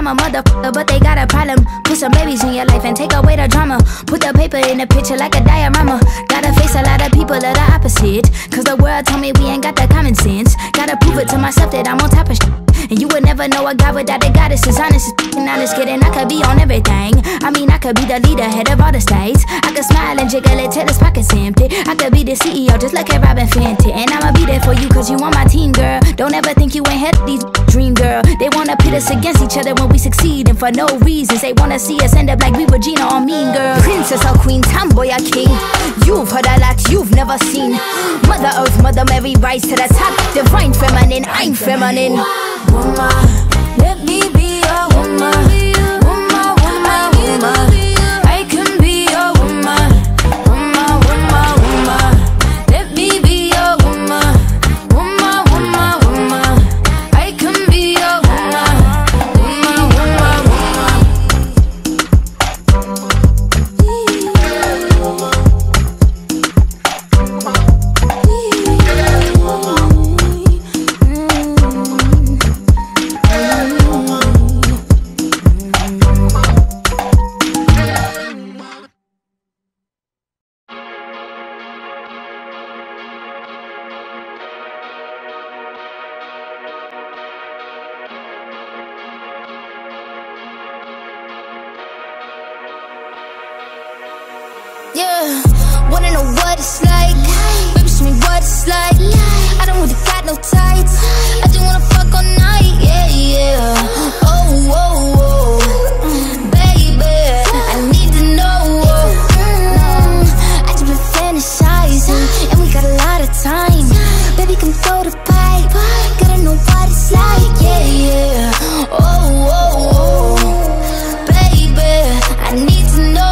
a motherfucker, but they got a problem. Put some babies in your life and take away the drama. Put the paper in the picture like a diorama. Gotta face a lot of people that are opposite, cause the world told me we ain't got that common sense. Gotta prove it to myself that I'm on top of shit. And you would never know a God without a goddess. Is honest, honest, kidding. I could be on everything. I mean, I could be the leader, head of all the states. I could smile and jiggle it till his pockets empty. I could be the CEO, just like a Robin Fenty. And I'ma be there for you, cause you on my team, girl. Don't ever think you ain't had these dream, girl. They wanna pit us against each other when we succeed, and for no reasons. They wanna see us end up like we were Gina or Mean Girl. Princess or queen, tomboy or king. You've heard a lot you've never seen. Mother Earth, Mother Mary, rise to the top. Divine feminine, I'm feminine. Woman, let me be a woman. Woman, woman, woman. I can be a woman. Woman, woman, woman. Let me be a woman. Woman, woman, woman. I can be a woman. Woman, woman, Yeah, wanna know what it's like? Baby, show me what it's like. I don't really got no tights. I just wanna fuck all night, yeah, yeah. Oh, oh, oh, baby, I need to know. I just been fantasizing, and we got a lot of time. Baby, come throw the pipe. Gotta know what it's like, yeah, yeah. Oh, oh, oh, baby, I need to know.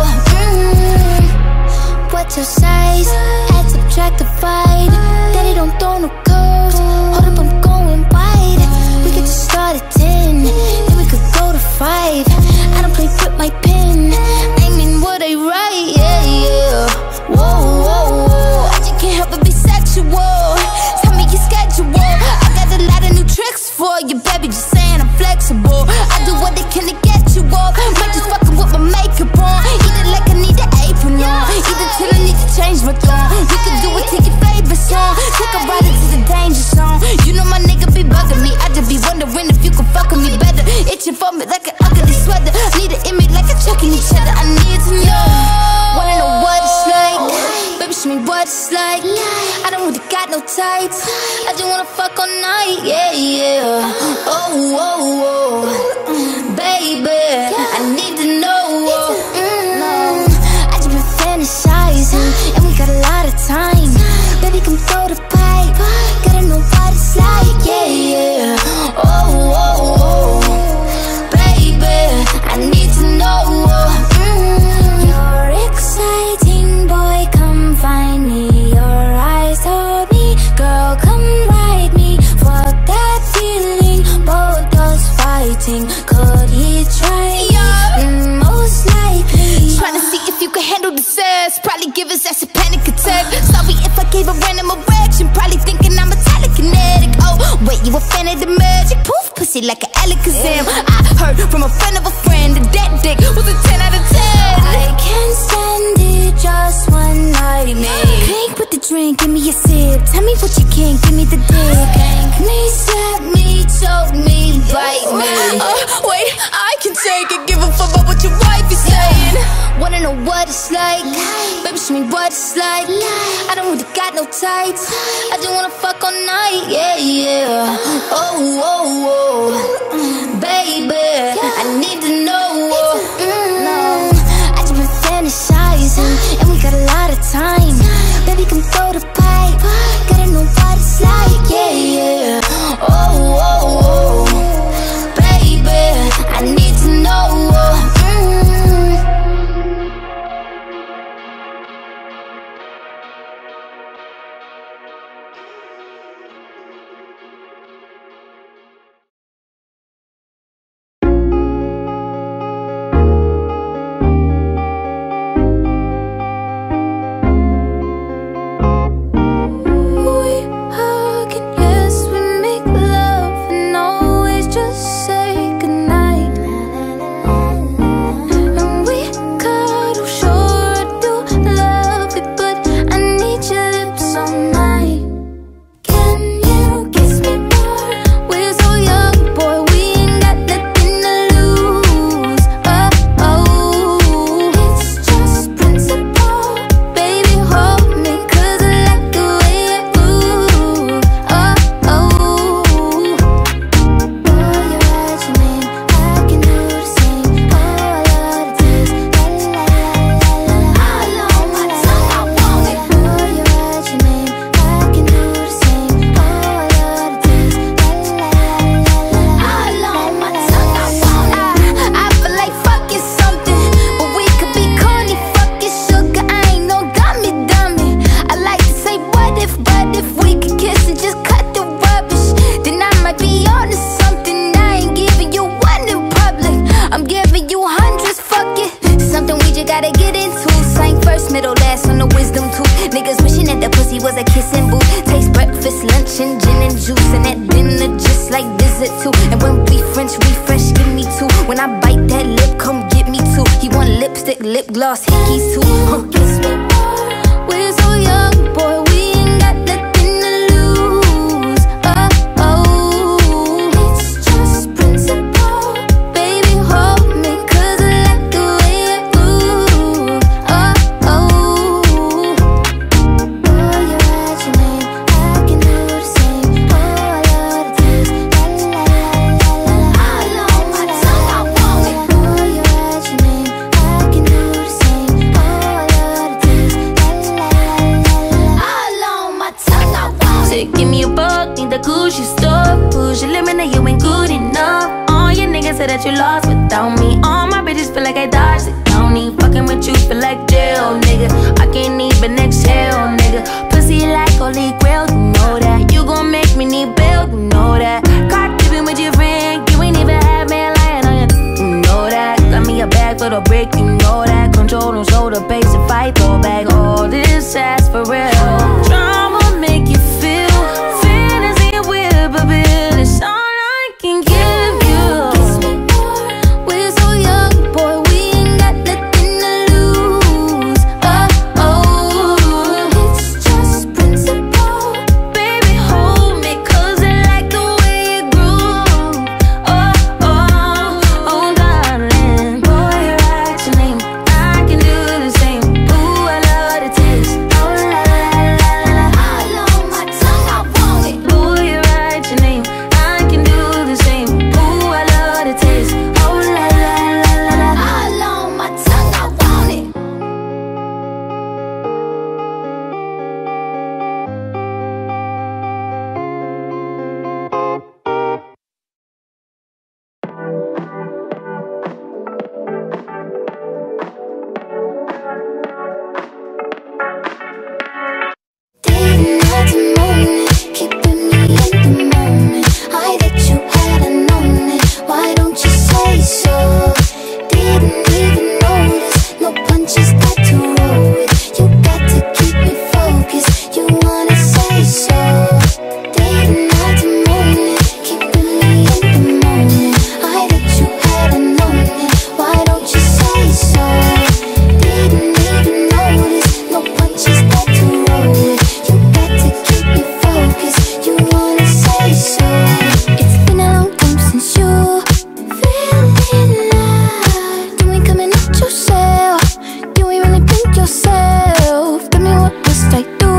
What's your size? Add, subtract, divide. Daddy don't throw no curves. Hold up, I'm going wide. We could just start at 10, then we could go to 5. I don't play with my pen. I mean what I write, yeah, yeah. Whoa, whoa, whoa. I just can't help but be sexual. Tell me your schedule. I got a lot of new tricks for you, baby. Just saying I'm flexible. I do what I can to get you off. Might just fucking with my makeup on. Either like I need an apron on, either till I need to change my tone. We can do it to your favorite song. Take a ride into the danger zone. You know my nigga be bugging me. I just be wondering if you can fuck with me better. Itching for me like an ugly sweater. Need an image like a chucking each other. I need to know. Wanna know what it's like? Baby, show me what it's like. I don't really got no tights. I just wanna fuck all night, yeah, yeah. Oh, oh, oh, baby, I need to know. I just been fantasizing, and we got a lot of time. Baby, come throw the pipe. Gotta know what it's like, yeah, yeah. Oh, oh, oh, baby, I need to know. You're exciting, boy, come find me. Your eyes told me, girl, come ride me. Fuck that feeling, both us fighting. Could he try? Most likely. Tryna see if you can handle the sex. Probably give his ass a panic attack. Sorry if I gave a random erection. Probably thinking I'm a telekinetic. Oh, wait, you a fan of the magic? Poof, pussy like an Alakazam. I heard from a friend of a friend that that dick was a 10 out of 10. I can't stand it, just one night, man. Drink with the drink, give me a sip. Tell me what you can, give me the dick. Spank me, slap me, choke me, bite me. Wait, I can take it, give a fuck about what your wife is saying. Wanna know what it's like? Baby, show me what it's like. I don't really got no tights. I just wanna fuck all night, yeah, yeah. Oh, oh, oh, baby, I need to know. I just been fantasizing, and we got a lot of time. Baby, come throw the pipe. Gotta know what it's like, yeah, yeah. Oh, oh, oh, baby, I need to know. visit too. And when we French refresh, give me two. When I bite that lip, come get me two. He want lipstick, lip gloss, hickeys too. Kiss me more. We're so young, boy, we ain't got nothing to lose. Oh, oh, it's just principle. Baby, hold me, 'cause I like the way you move. Oh, oh. Oh, you're at your name, I can do the same. Oh, I love the taste. La la la la la. All on my tongue, I want it. Oh, you're at your name, I can do the same. Oh, I love the taste. La la la la la. All on my tongue, I want it. Say, give me a buck, need the Gucci stuff. Push your limit, now you ain't good enough. All your niggas say that you lost without me. All my bitches feel like I dodged the county. Fucking with you feel like jail, nigga. I can't even exhale, nigga. Pussy like holy grail, you know that. You gon' make me need bail, you know that. Caught dipping with your friend, you ain't even had man lying on you, you know that. Got me a bag for the brick, you know that. Control don't show the pace if I throw back all this ass for real. Drama make you feel, fantasy will fulfill. It's all I can give you. Kiss me more. We're so young, boy, we ain't got nothing to lose. Oh, oh, it's just principle. Baby, hold me, 'cause I like the way you groove. Oh, oh, oh, darling. Boy, you're at your name, I can do the same. Ooh, I love the taste. Oh, la la la la la. All on my tongue, I want it. Boy, you're at your name, I can do the same. Ooh, I love the taste. Oh, la la la la la. All on my tongue, I want it. Didn't have to moan it, keeping me in the moment. I that you hadn't known it, why don't you say so? Didn't even notice, no punches got to roll with. You got to keep me focused, you wanna say so? Didn't have to moan it, keeping me in the moment. I that you hadn't known it, why don't you say so? Didn't even notice, no punches got to roll with. You got to keep me focused, you wanna say so? It's been a long time since you feeling alive. You ain't coming out yourself, you ain't really been yourself. Tell me what must I do?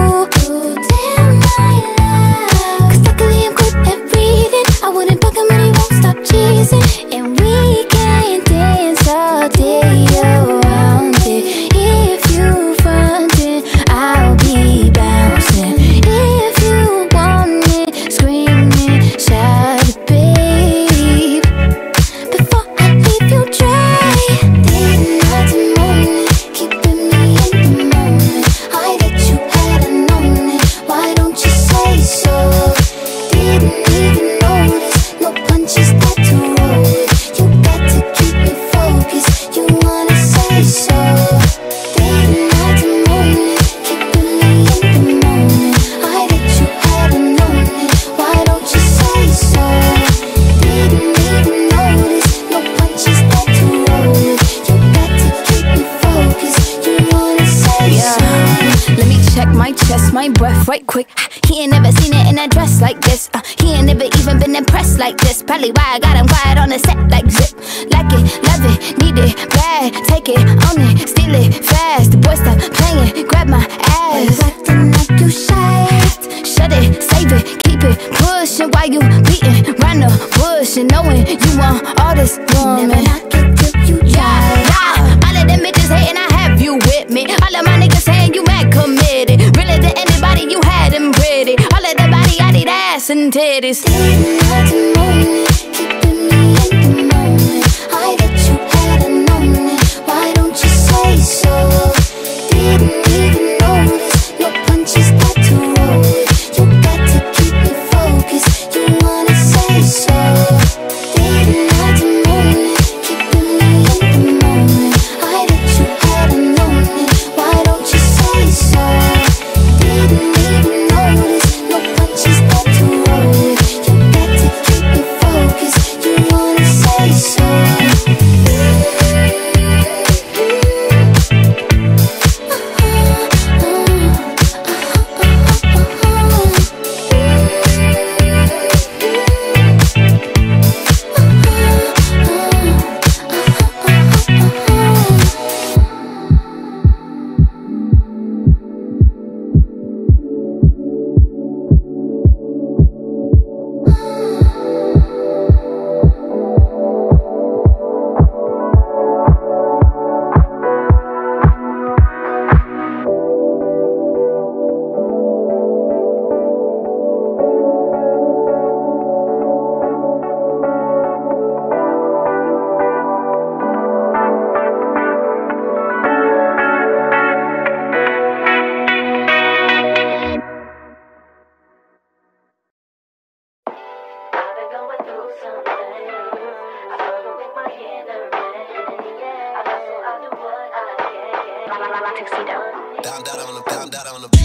Damn my love, 'cause luckily I'm good at reading. I wouldn't bug him and he won't stop cheesing. And we can dance all day around it. If you frontin', I'll be bouncing. If you want it, scream it, shout it, babe. Before I leave you dry, didn't have to moan it, keeping me in the moment. I that you hadn't known it, why don't you say so? Didn't even notice, no punches got to roll with. You got to keep me focused, you wanna say so? Didn't have to moan it, keeping me in the moment. I that you hadn't known it, why don't you say so? Didn't even notice, no punches got to roll with. You got to keep me focused, you wanna say so? Let me check my chest, my breath right quick. He ain't never seen it in a dress like this. He ain't never even been impressed like this. Probably why I got him quiet on the set like zip. Like it, love it, need it, bad. Take it, own it, steal it, fast. The boy stop playing, grab my ass. Why you acting like you shy? Shut it, save it, keep it pushing. While you beating round the bush and knowing you want all this woman. Never knock it till you try. Yeah. All of them bitches hating, I have you with me. All of my niggas saying you mad committed. Really to anybody, you had them pretty. All of the body, I need ass and titties. Didn't have to moan it, keeping me in the moment. I that you hadn't known it, why don't you say so? Didn't even notice, no punches got to roll with. You got to keep me focused, you wanna say so? Didn't have to moan it, keeping me in the moment. I that you hadn't known it, why don't you say so? Didn't even notice, no punches got to roll with. You got to keep Down on the beat.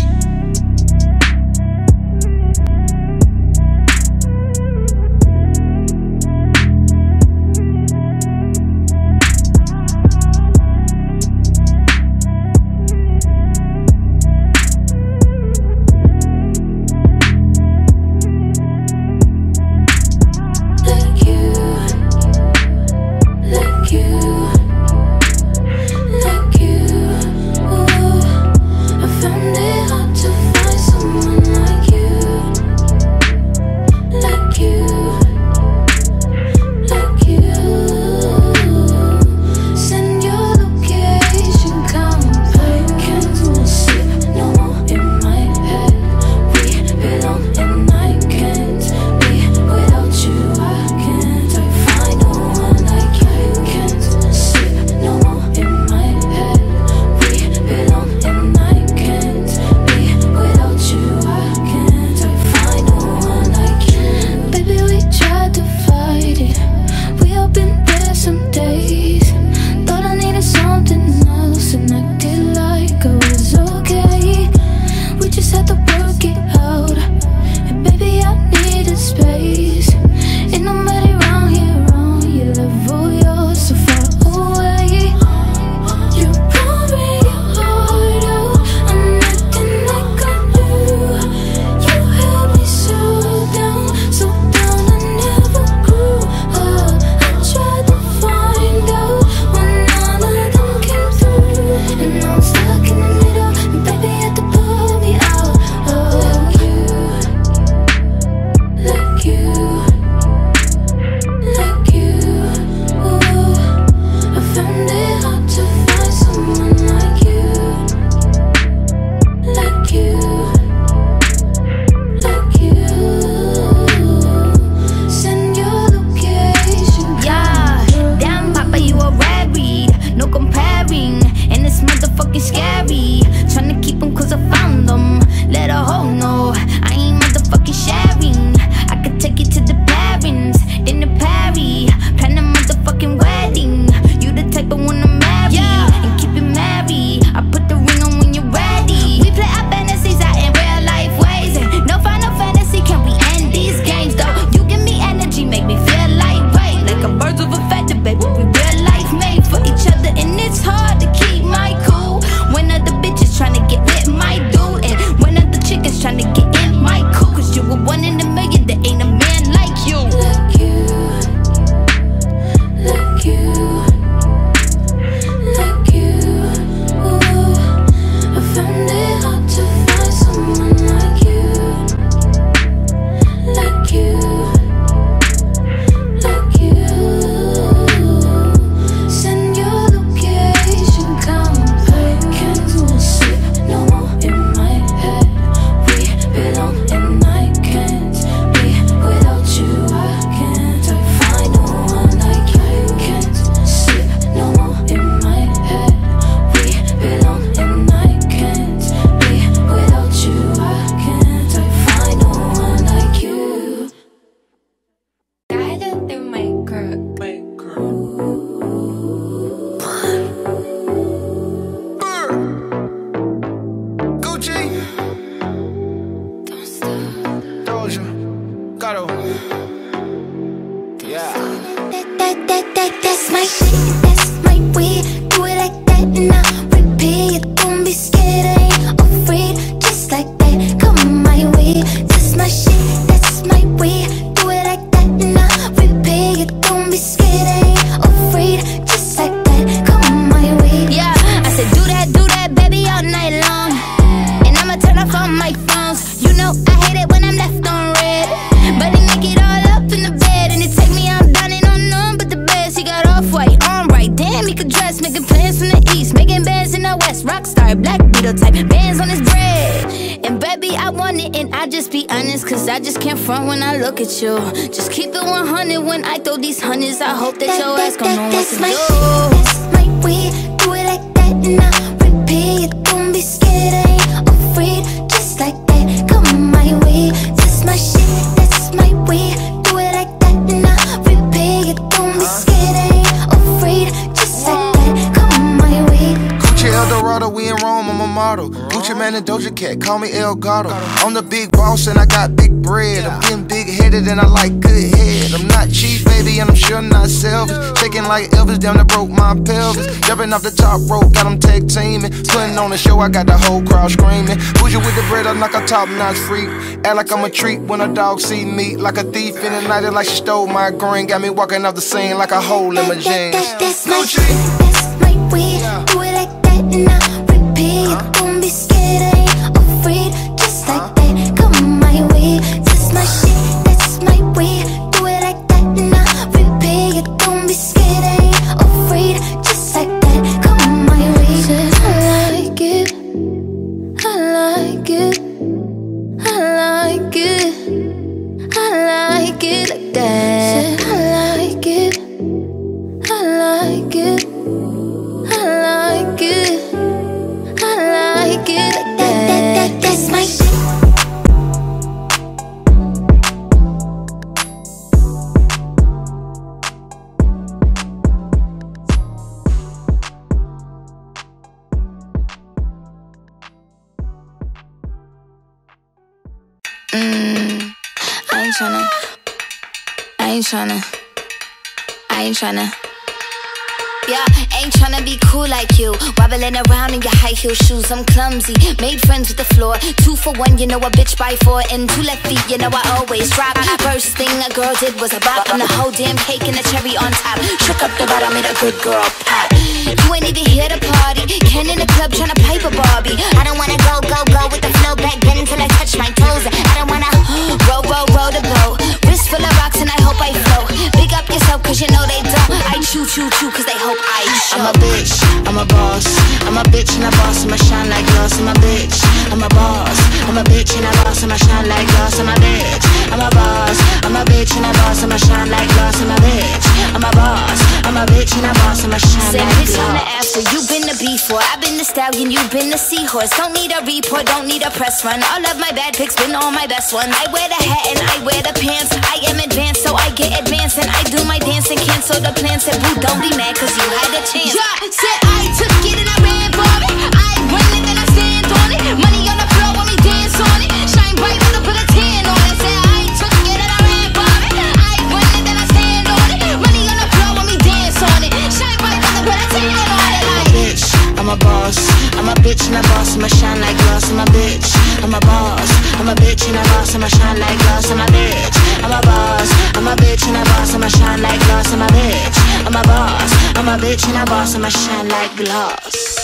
That's my shit, that's my way. Do it like that and I repeat. Don't be scared, I ain't afraid. Just like that, come my way. That's my shit, that's my way. Do it like that and I repeat. Don't be scared, I ain't afraid. Just like that, come my way. Yeah, I said do that, baby, all night long. And I'ma turn off all my phones. You know I hate it when I'm left on red, but they make it all up in the bed. And it take me out down and on none but the best. He got off-white, on right, damn, he could dress. Making plans from the east, making bands in the west. Rockstar, Black Beetle type, bands on his bread. And baby, I want it, and I just be honest, cause I just can't front when I look at you. Just keep it 100 when I throw these hundreds. I hope that your ass gon' know what to do. That's my way, do it like that and I repeat. Don't be scared, I ain't afraid. Just like that, come my way. That's my shit, that's my way. Do it like that and I a Doja Cat, call me El Gato. I'm the big boss and I got big bread. I'm getting big-headed and I like good head. I'm not cheap, baby, and I'm sure not selfish. Shaking like Elvis, damn that broke my pelvis. Jumping off the top rope, got them tag teaming. Putting on the show, I got the whole crowd screaming. Bougie with the bread, I'm like a top-notch freak. Act like I'm a treat when a dog see me. Like a thief in the night, like she stole my green. Got me walking off the scene like a hole in my jeans. That's my way. Do it like that and I repeat. Don't be scared, I ain't afraid. Just like that, come my way. That's my shit, that's my way. Do it like that and I repeat. Don't be scared, I ain't afraid. Just like that, come my way. I like it, I like it, I like it, I like it like that. I like it, I like it, I like it, I like it like that. That's my shit. I ain't tryna. Yeah, ain't tryna be cool like you. Wobbling around in your high heel shoes, I'm clumsy. Made friends with the floor. 2 for 1, you know a bitch by 4. And 2 left feet, you know I always drop. First thing a girl did was a bop. And the whole damn cake and the cherry on top. Shook up the bottom, made a good girl pop. You ain't even here to party. Ken in the club tryna pipe a Barbie. I don't wanna go with the flow back then until I touch my toes. I don't wanna roll the boat. Wrist full of rocks and I hope I float. Big up yourself cause you know they don't. I chew cause they hope I show. I'm a bitch, I'm a boss. I'm a bitch and a boss, I'ma shine like glass. I'm a bitch, I'm a boss. I'm a bitch and a boss, I'ma shine like glass. I'm a bitch, I'm a boss. I'm a bitch and a boss, I'ma shine like glass. I'm a bitch, I'm a boss. I'm a bitch and a boss, I'ma shine like glass. Bitch on the after, you been the B4. I've been the stallion, you been the seahorse. Don't need a report, don't need a press run. All of my bad pics been all my best ones. I wear the hat and I wear the pants. I am advanced, so I get advanced. And I do my dance and cancel the plans. Said boo, don't be mad cause you had a chance. Yeah, said I took it and I ran for it. I run it and I stand on it. Money on the floor when we dance on it. Shine bright when I put a 10 on it. Said I took it and I ran for it. I run it and I stand on it. Money on the floor when we dance on it. Shine bright when I put a 10 on it. I'm a bitch, I'm a boss. I'm a bitch and a boss, I'ma shine like glass. I'm a bitch, I'm a boss. I'm a bitch and a boss, I'ma shine like glass. I'm a bitch, I'm a boss. I'm a bitch and a boss, I'ma shine like glass. I'm a bitch, I'm a boss. I'm a bitch and a boss, I'ma shine like glass.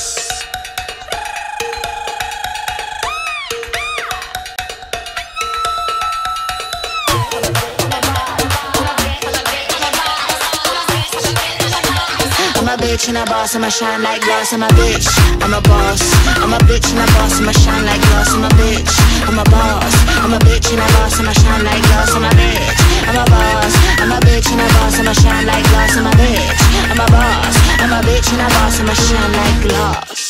I'm a bitch and a boss, I'ma shine like glass. I'm a bitch, I'm a boss. I'm a bitch and a boss, I'ma shine like glass. I'm a bitch, I'm a boss. I'm a bitch and a boss, I'ma shine like glass. I'm a bitch, I'm a boss. I'm a bitch and a boss, I'ma shine like glass. I'm a bitch, I'm a boss. I'm a bitch and a boss, I'ma shine like glass.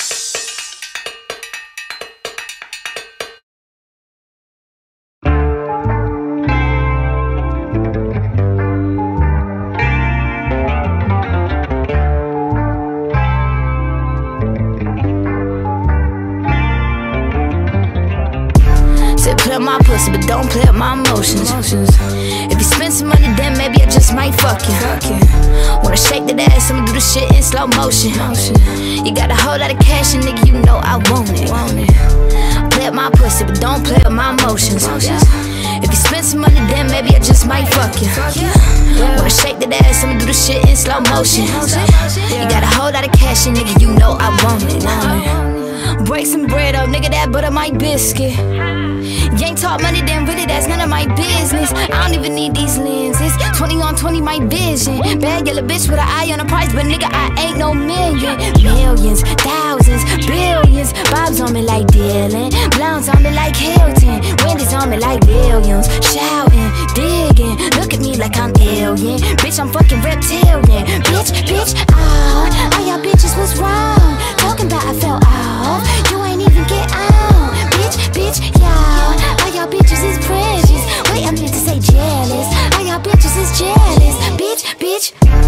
Play up my pussy, but don't play up my emotions. If you spend some money, then maybe I just might fuck you. Wanna shake that ass, I'ma do the shit in slow motion. You got a whole lot of cash, and nigga, you know I want it. Play up my pussy, but don't play up my emotions. If you spend some money, then maybe I just might fuck you. Wanna shake that ass, I'ma do the shit in slow motion. You got a whole lot of cash, and nigga, you know I want it. Break some bread up, nigga, that butter my biscuit. You ain't talk money, then really that's none of my business. I don't even need these lenses. 20 on 20, my vision. Bad yellow bitch with an eye on the price, but nigga, I ain't no million. Millions, thousands, billions. Bob's on me like Dylan. Blondes on me like Hilton. Wendy's on me like Williams. Shouting, digging. Look at me like I'm alien. Bitch, I'm fucking reptilian. Bitch, oh, all y'all bitches was wrong. Talking about I fell off. You ain't even get out. Bitch, y'all. All y'all bitches is precious. Wait, I meant to say jealous. All y'all bitches is jealous. Bitch.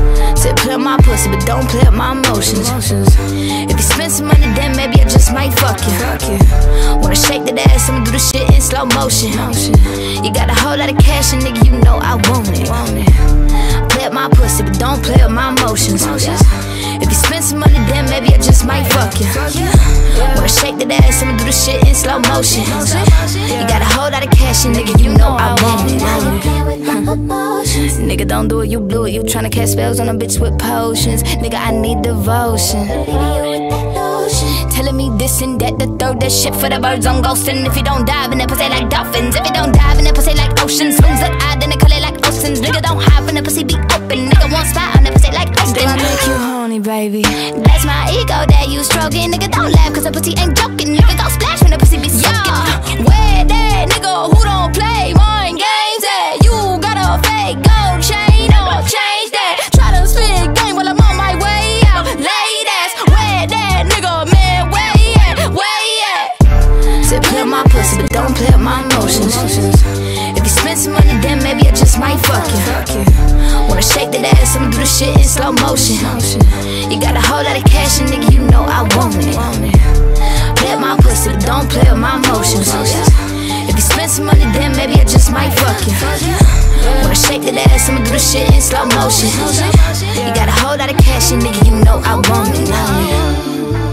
Said play with my pussy, but don't play with my emotions. If you spend some money, then maybe I just might fuck you. Wanna shake that ass, I'ma do the shit in slow motion. You got a whole lot of cash, and nigga, you know I want it. Play with my pussy, but don't play with my emotions. If you spend some money, then maybe I just might fuck you. Wanna shake that ass, I'ma do the shit in slow motion. You got a whole lot of cash, and nigga, you know I want it. Nigga, don't do it, you blew it. You tryna cast spells on a bitch with potions. Nigga, I need devotion. Telling me this and that, the third, that shit for the birds on ghosting. If you don't dive in that pussy like dolphins, if you don't dive in that pussy like oceans, swings look odd, then they call it like oceans. Nigga, don't hide in the pussy, be open. Nigga, won't spot on that pussy like Austin. I make you horny, baby. That's my ego that you stroking. Nigga, don't laugh, cause the pussy ain't joking. Nigga, go splash when the pussy be soaking. Where that nigga who don't play mind games at? You got a fake gold chain, or change that. Try to spit game while I'm on my way out. Ladies, where that nigga, man, where at? Said play with my pussy, but don't play with my emotions. If you spend some money, then maybe I just might fuck you. Wanna shake that ass, I'ma do the shit in slow motion. You got a whole lot of cash, and nigga, you know I want it. Play with my pussy, but don't play with my emotions. If you spend some money, then maybe I just might fuck you. Wanna shake that ass, I'ma do the shit in slow motion. You got a whole lot of cash, and nigga, you know I want it.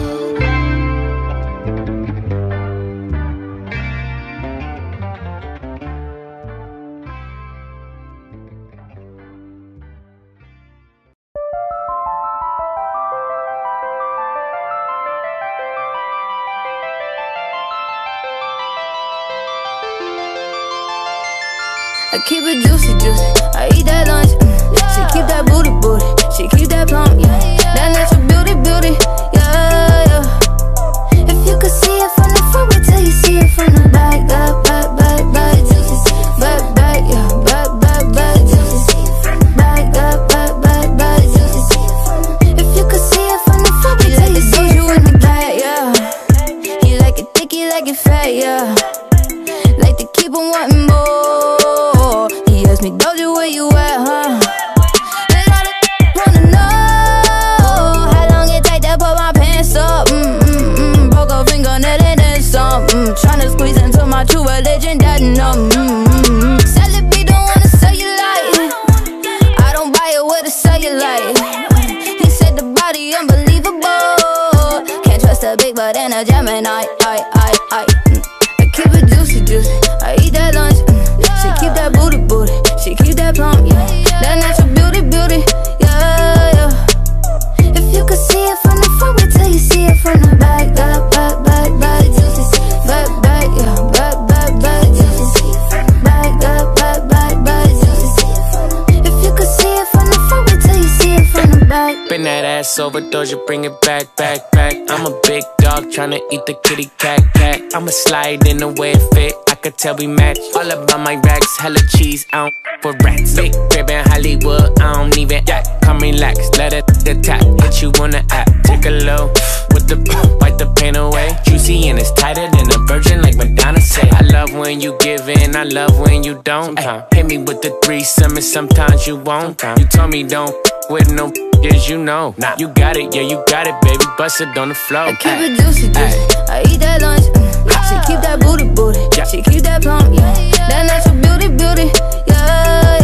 I keep it juicy, juicy. I eat that lunch. She keep that booty, booty. She keep that plump, yeah. That natural beauty, beauty, yeah, yeah. If you could see it from the front, wait till you see it from the back. Back, back, back, juicy. Back, back, yeah. Back, back, back, juicy. Back, back, juicy. If you could see it from the front, wait till you see it from the back, yeah. He like it thick, he like it fat, yeah. Like to keep on wanting more. Me, Doja, where you at, huh? And all the wanna know how long it take to put my pants up. Broke a fingernail and then some. Tryna squeeze into my true religion, that numb. Celebrity don't wanna sell you light. I don't buy it with a cellulite. He said the body unbelievable. Can't trust a big butt and a Gemini. I keep it juicy, juicy. I eat that lunch. She keep that booty, booty. She keep that plump, yeah. That natural beauty, beauty, yeah, yeah. If you could see it from the front, wait till you see it from the back. Back, back, back, back, juicy. Back, back, yeah. Back, back, back, juicy. Back, back, back, back, back, juicy. If you could see it from the front, wait till you see it from the back. Bend that ass over, Doja, bring it back, back, back. I'm a big dog tryna eat the kitty cat, cat. I'ma slide in the way it fit. I could tell we match. All about my racks, hella cheese, I don't for rats. Big crib in Hollywood, I don't even act. Come relax, let it attack. Hit you on the app, take a low with the wipe the pain away. Juicy and it's tighter than a virgin, like Madonna say. I love when you give in, I love when you don't. Hit me with the threesome and sometimes you won't. You told me don't with no as you know. You got it, yeah, you got it, baby. Bust it on the floor. I keep it juicy, juicy. I eat that lunch. She keep that booty, booty. She keep that plump, yeah. That natural beauty, beauty, yeah,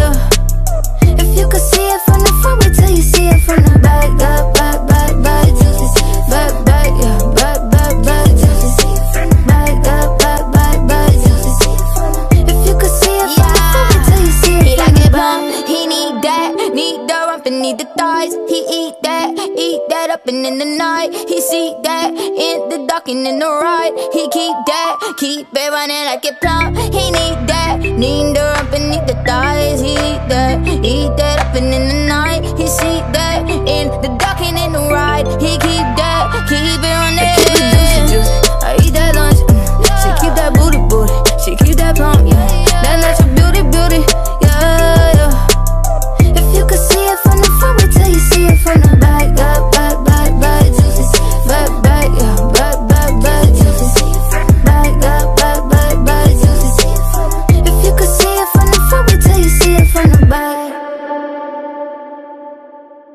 yeah. If you could see it from the front, wait till you see it from the back. Back, back, back, back, juicy. Back, back, yeah. Back, back, back, juicy. Back, back, back, back, back, juicy. If you could see it from the front, wait till you see it. He like it plump, he need that. Need the rump and need the thighs. He eat that up and in the night. He see that in the dark and in the ride. He keep it running like it plump. He need the rump and need the thighs. He eat that up and in the night. He see that in the dark and in the ride. He keep it running. I keep it juicy, juicy. I eat that lunch. She keep that booty, booty. She keep that plump, yeah. That natural beauty, beauty, yeah, yeah. If you could see it from the front, wait till you see it from the back. Back, back, back, back, juicy. Back, back, yeah. Back, back, back, juicy. Back, back, back, back, back, juicy. If you could see it from the front, wait till you see it from the back.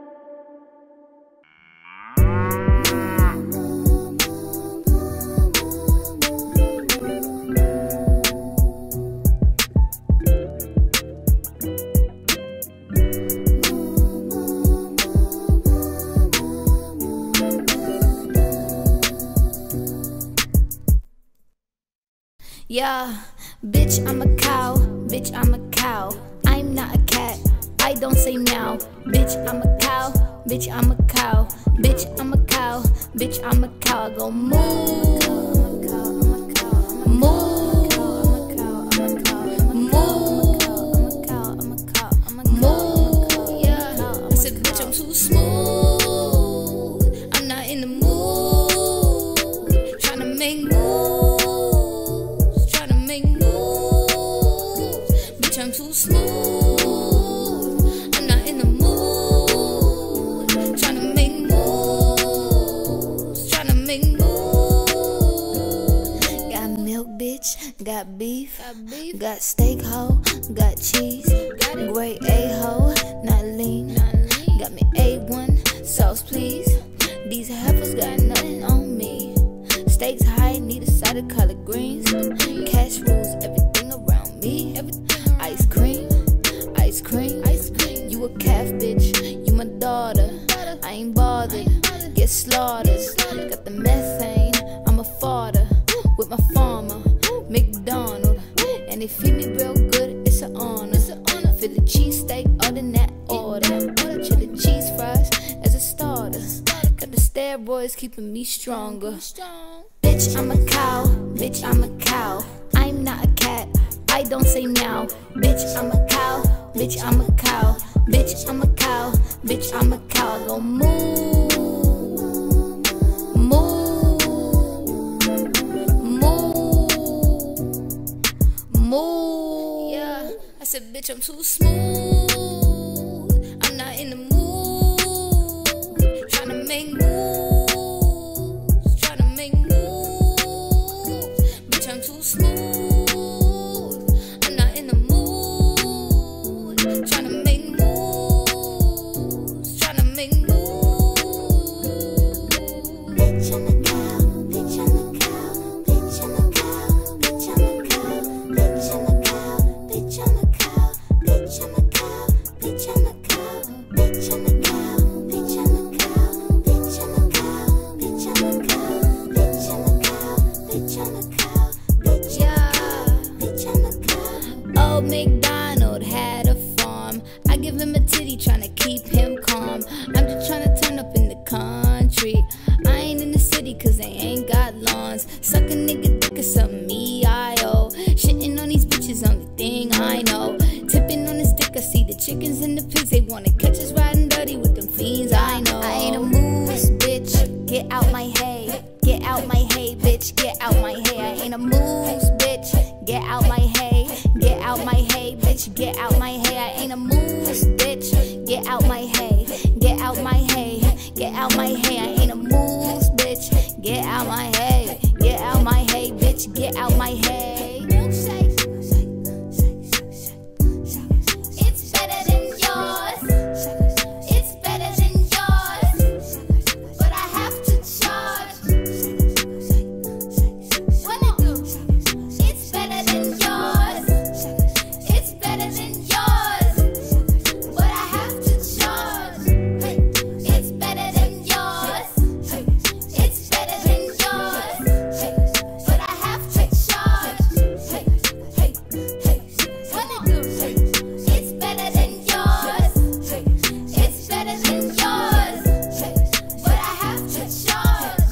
Yeah, bitch, I'm a cow. Bitch, I'm a cow. I'm not a cat. I don't say meow. Bitch, I'm a cow. Bitch, I'm a cow. Bitch, I'm a cow. Bitch, I'm a cow. I go moo. Moo. Too smooth, I'm not in the mood. Tryna make moves, tryna make moves. Bitch, I'm too smooth, I'm not in the mood. Tryna make moves, tryna make moves. Got milk, bitch, got beef, got steak, ho, got cheese, great A-ho, not lean. Got me A1, sauce please. These heifers got nothing on me. Stakes high, need a side of collard greens. Cash rules everything around me. Ice cream, ice cream. You a calf, bitch, you my daughter. I ain't bothered, get slaughtered. Got the methane, I'm a fodder. With my farmer, McDonald. And they feed me real good, it's an honor. Philly cheesesteak, other than that order. Chili cheese fries as a starter. Got the steroids keeping me stronger. Bitch, I'm a cow. Bitch, I'm a cow. I'm not a cat. I don't say meow. Bitch, I'm a cow. Bitch, I'm a cow. Bitch, I'm a cow. Bitch, I'm a cow. I go moo. Moo. Moo. Moo. Yeah. I said, bitch, I'm too smooth. I'm not in the mood. Tryna make moves. Tryna make moves. Bitch, I'm too smooth. I'm not in the mood. Tryna make moves. Tryna make moves. Bitch, I'm a cow. Bitch, I'm a cow. Bitch, I'm a cow. Bitch, I'm a cow. Bitch, I'm a cow. Bitch, I'm a cow. Bitch, I'm a cow. Bitch, I'm a cow. Bitch, I'm a cow. Bitch, I'm a cow. Bitch, I'm a cow. Bitch, I'm a cow. Bitch, I'm a cow. Bitch, I'm a cow. Bitch, I'm a cow. Old MacDonald had a farm. I give him a titty tryna keep him calm. I'm just tryna turn up in the country. I ain't in the city cause they ain't got lawns. Suck a nigga dick or something E-I-O. Shitting on these bitches, only thing I know. Tipping on his dick, I see the chickens and the pigs. They wanna catch us riding dirty with them fiends, I know. I ain't a moose, bitch, get out my hay. Get out my hay, bitch, get out my hay. I ain't a moose, bitch, get out my hay. Get out my hay, bitch, get out my hay. I ain't a moose, bitch, get out my hay. Get out my hay, get out my hay. I ain't a moose, bitch, get out my hay. Get out my hay, bitch, get out my hay. It's better than yours. It's better than yours. But I have to charge. What I do? It's better than yours. It's better than yours. But I have to charge. It's better than yours. It's better than yours. But I have to charge. What I do? It's better than yours. It's better than yours. But I have to charge.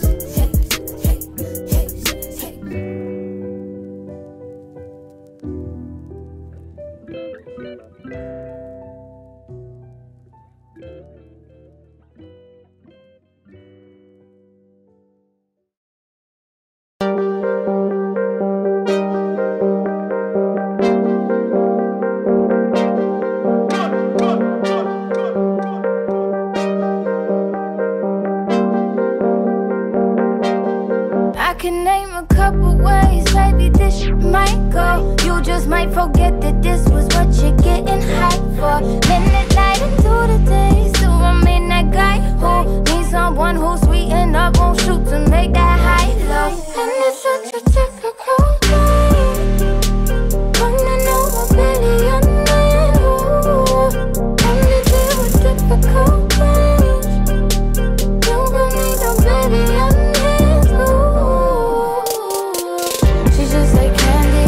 I can name a couple ways, maybe this might go. You just might forget that this was what you're getting hyped for. Midnight night into the day, so I'm in that guy who needs someone who's sweet and up, won't shoot to make that high low. And it's such a typical night. Wanna know my belly on that, ooh. And to deal with difficult things, you gon' need no belly on that, ooh. She's just like candy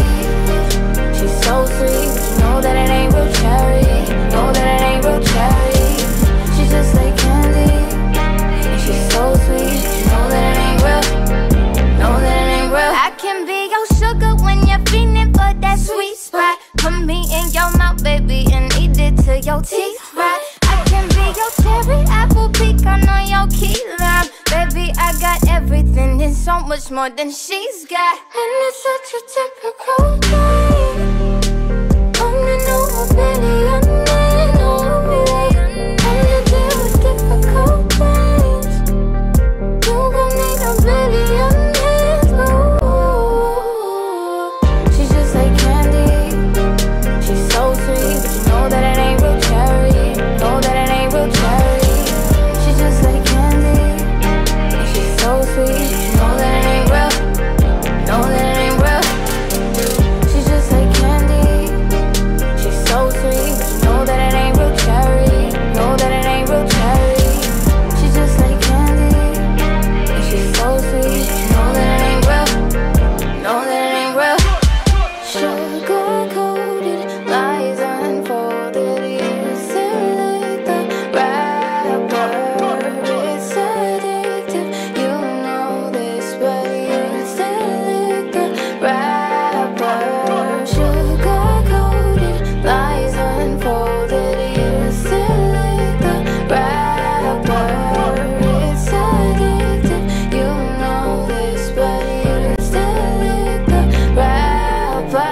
more than she's got. And it's such a typical day. Coming over billionaire, and you deal with difficult things. You gon' need a billionaire, ooh. She's just like candy. She's so sweet, but you know that it ain't real cherry. Know that it ain't real cherry. She's just like candy. And she's so sweet, but you know that it ain't real. Know that it ain't real. She's just like candy. She's so sweet, but you know that it ain't real cherry. Know that it ain't real cherry. She's just like candy. And she's so sweet, but you know that it ain't real. Know that it ain't real. Sugar-coated lies unfolded. You select the rapper. It's addictive. You know this, but you select the rapper. Sugar-coated lies unfolded. You select the rapper. It's addictive. You know this, but you select the rapper.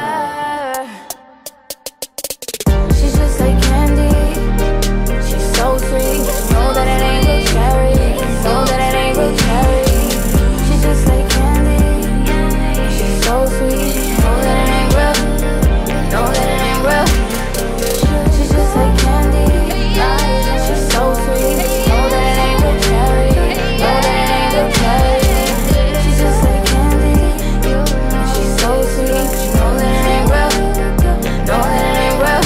She's just like candy. She's so sweet. Know that it ain't real cherry. Know that it ain't real cherry. She's just like candy. She's so sweet. Know that it ain't real. Know that it ain't real. She's just like candy. She's so sweet. Know that it ain't real cherry. Know that it ain't real cherry. She's just like candy. She's so sweet. Know that it ain't real. Know that it ain't real.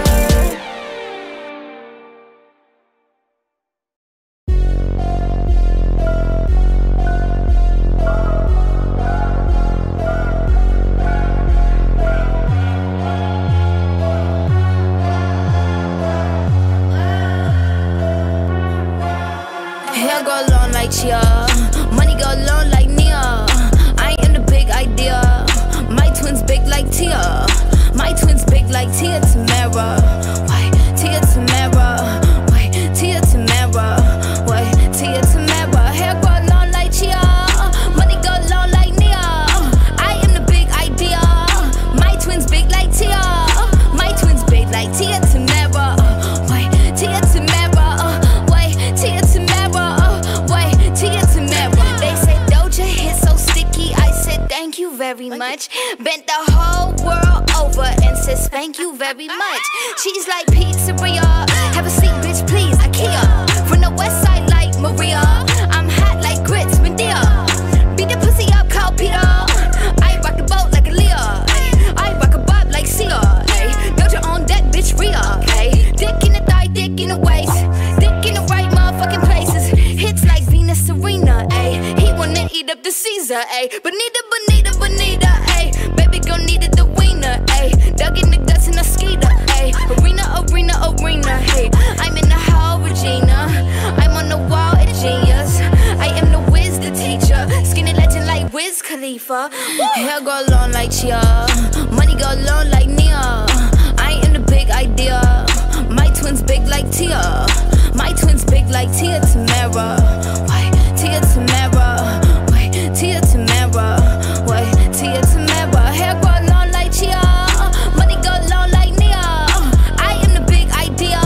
Hair go long like Chia, money go long like Nia. I am the big idea. My twins big like Tia. My twins big like Tia Tamara. Why Tia Tamara? Why Tia Tamara? Why Tia Tamara? Hair go long like Chia, money go long like Nia. I am the big idea. My twins big like Tia. My twins big like Tia Tamara. Why Tia Tamara? Why Tia Tamara? Why Tia Tamara? They said Doja hit so sticky. I said thank you very much. Bent the whole world over and says thank you very much. She's like pizzeria. Have a seat, bitch, please. IKEA. From the west side like Maria. I'm hot like grits, Medea. Beat the pussy up, Carl Peter. I rock the boat like a Leah. I rock a bob like Sia. Doja on deck, bitch, Rhea. Dick in the thigh, dick in the waist. Dick in the right motherfucking places. Hits like Venus Serena. He wanna eat up the Caesar. Bonita, bonita, bonita. Baby girl needed the wiener. Dug in the guts in a skeeter. Arena, arena, arena. I'm in the hall, Regina. I'm on the wall at Genius. I am the whiz, the teacher. Skinny legend like Wiz Khalifa. Hair go long like Chia. Money go long like Nia. I am the big idea. My twins big like Tia. My twins big like Tia Tamara. Why Tia Tamara? Why Tia Tamara? Why Tia Tamara? Hair go long like Chia. Money go long like Nia. I am the big idea.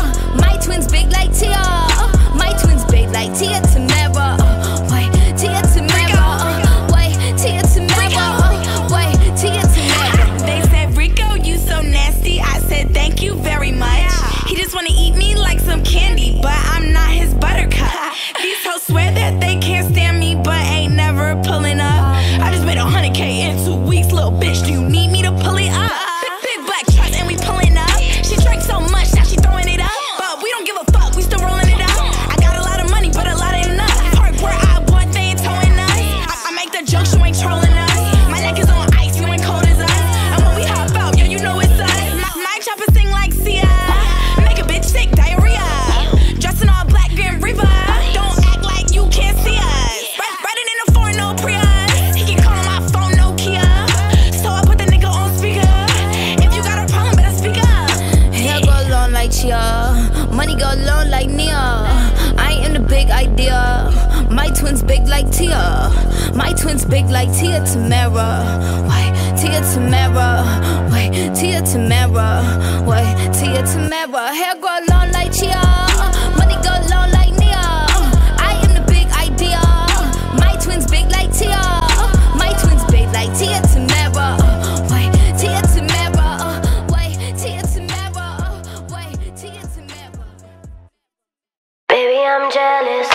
My twins big like Tia. My twins big like Tia Tamara. Why Tia Tamara? Why Tia Tamara? Why Tia Tamara? They said, Rico, you so nasty. I said, thank you very much. He just wanna eat me like some candy, but I'm not his buttercup. These hoes swear that they can't stand me, but ain't never pulling up. I just made 100K in 2 weeks, little bitch. Do you need me to pull it up? Big black trucks and we pulling up. She drank so much, now she throwing it up. But we don't give a fuck, we still rolling it up. I got a lot of money, but a lot ain't enough. Park where I bought, they ain't towing us. I make the jokes, you ain't trolling us. My neck is on ice, you ain't cold as us. And when we hop out, yeah, you know it's us. My chopper sing like Sia. Make a bitch sick, diarrhea. Dressing all black, Grim Reaper. Don't act like you can't see us. Riding in a foreign, no Prius. He can call on my phone, Nokia. So I put the nigga on speaker. If you got a problem, better speak up. Hair go long like Chia. Money go long like Nia. I am the big idea. My twins big like Tia. My twins big like Tia Tamara. Wait, Tia Tamara. Wait, Tia Tamara. Wait, Tia Tamara. Hair grow long like Chia. Money go long like Nia. I am the big idea. My twins big like Tia. My twins big like Tia Tamara. Wait, Tia Tamara. Wait, Tia Tamara. Wait, Tia Tamara. Baby, I'm jealous.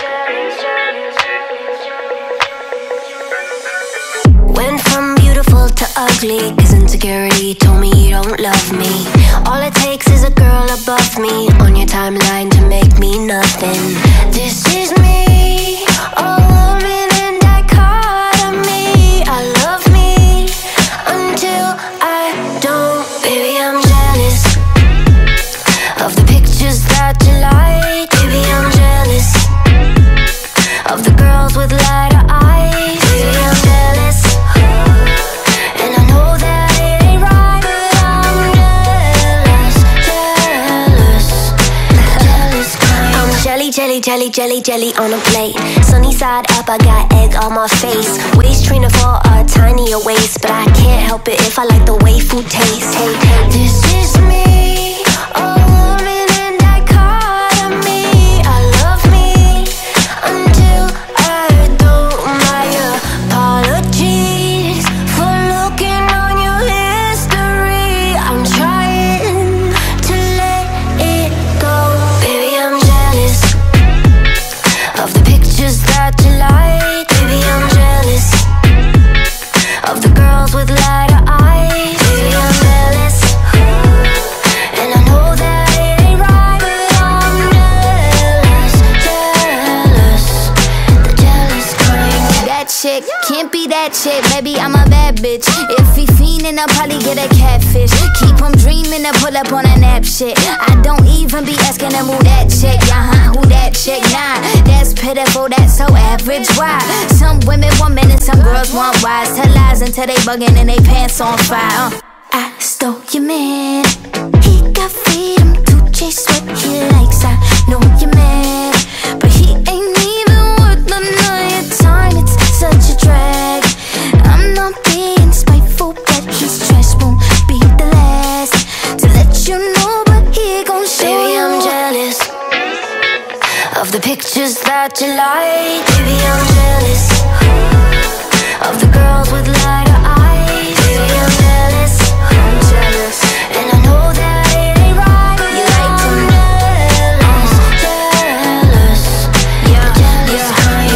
Went from beautiful to ugly, cause insecurity told me you don't love me. All it takes is a girl above me on your timeline to make me nothing. This is me, a woman in dichotomy. I love me until I don't. Baby, I'm jealous of the pictures that you like. Baby, I'm jealous of the girls with lighter eyes. Baby, I'm jealous, and I know that it ain't right, but I'm jealous, jealous kind. I'm jelly, jelly, jelly, jelly, jelly on a plate. Sunny side up, I got egg on my face. Waist trainer for a tinier waist, but I can't help it if I like the way food tastes. Hey, this is me, a woman in dichotomy. I love me until I don't. My apologies for looking on your history. I'm trying to let it go. Baby, I'm jealous of the pictures that you like. Baby, I'm jealous of the girls with lighter eyes. Baby, I'm jealous, and I know that it ain't right, but I'm jealous, the jealous kind. That chick can't be that chick, baby, I'm a bad bitch. If he fiendin', I'll probably get a catfish. Keep him dreamin' to pull up on a nap shit. I don't even be asking him who that chick. Who that chick? Nah, that's pitiful, that's so average. Why? Some women want men and some girls want wise. Tell lies until they buggin' and they pants on fire. I stole your man. He got freedom to chase what he likes. I know you're mad, but he ain't even worth none of your time. It's such a drag. I'm not being spiteful, but his trash won't be the last to let you know, but he gon' show. Baby, I'm jealous of the pictures that you like. Baby, I'm jealous of the girls with lighter eyes. Baby, I'm jealous, and I know that it ain't right, but you like to jealous, jealous kind.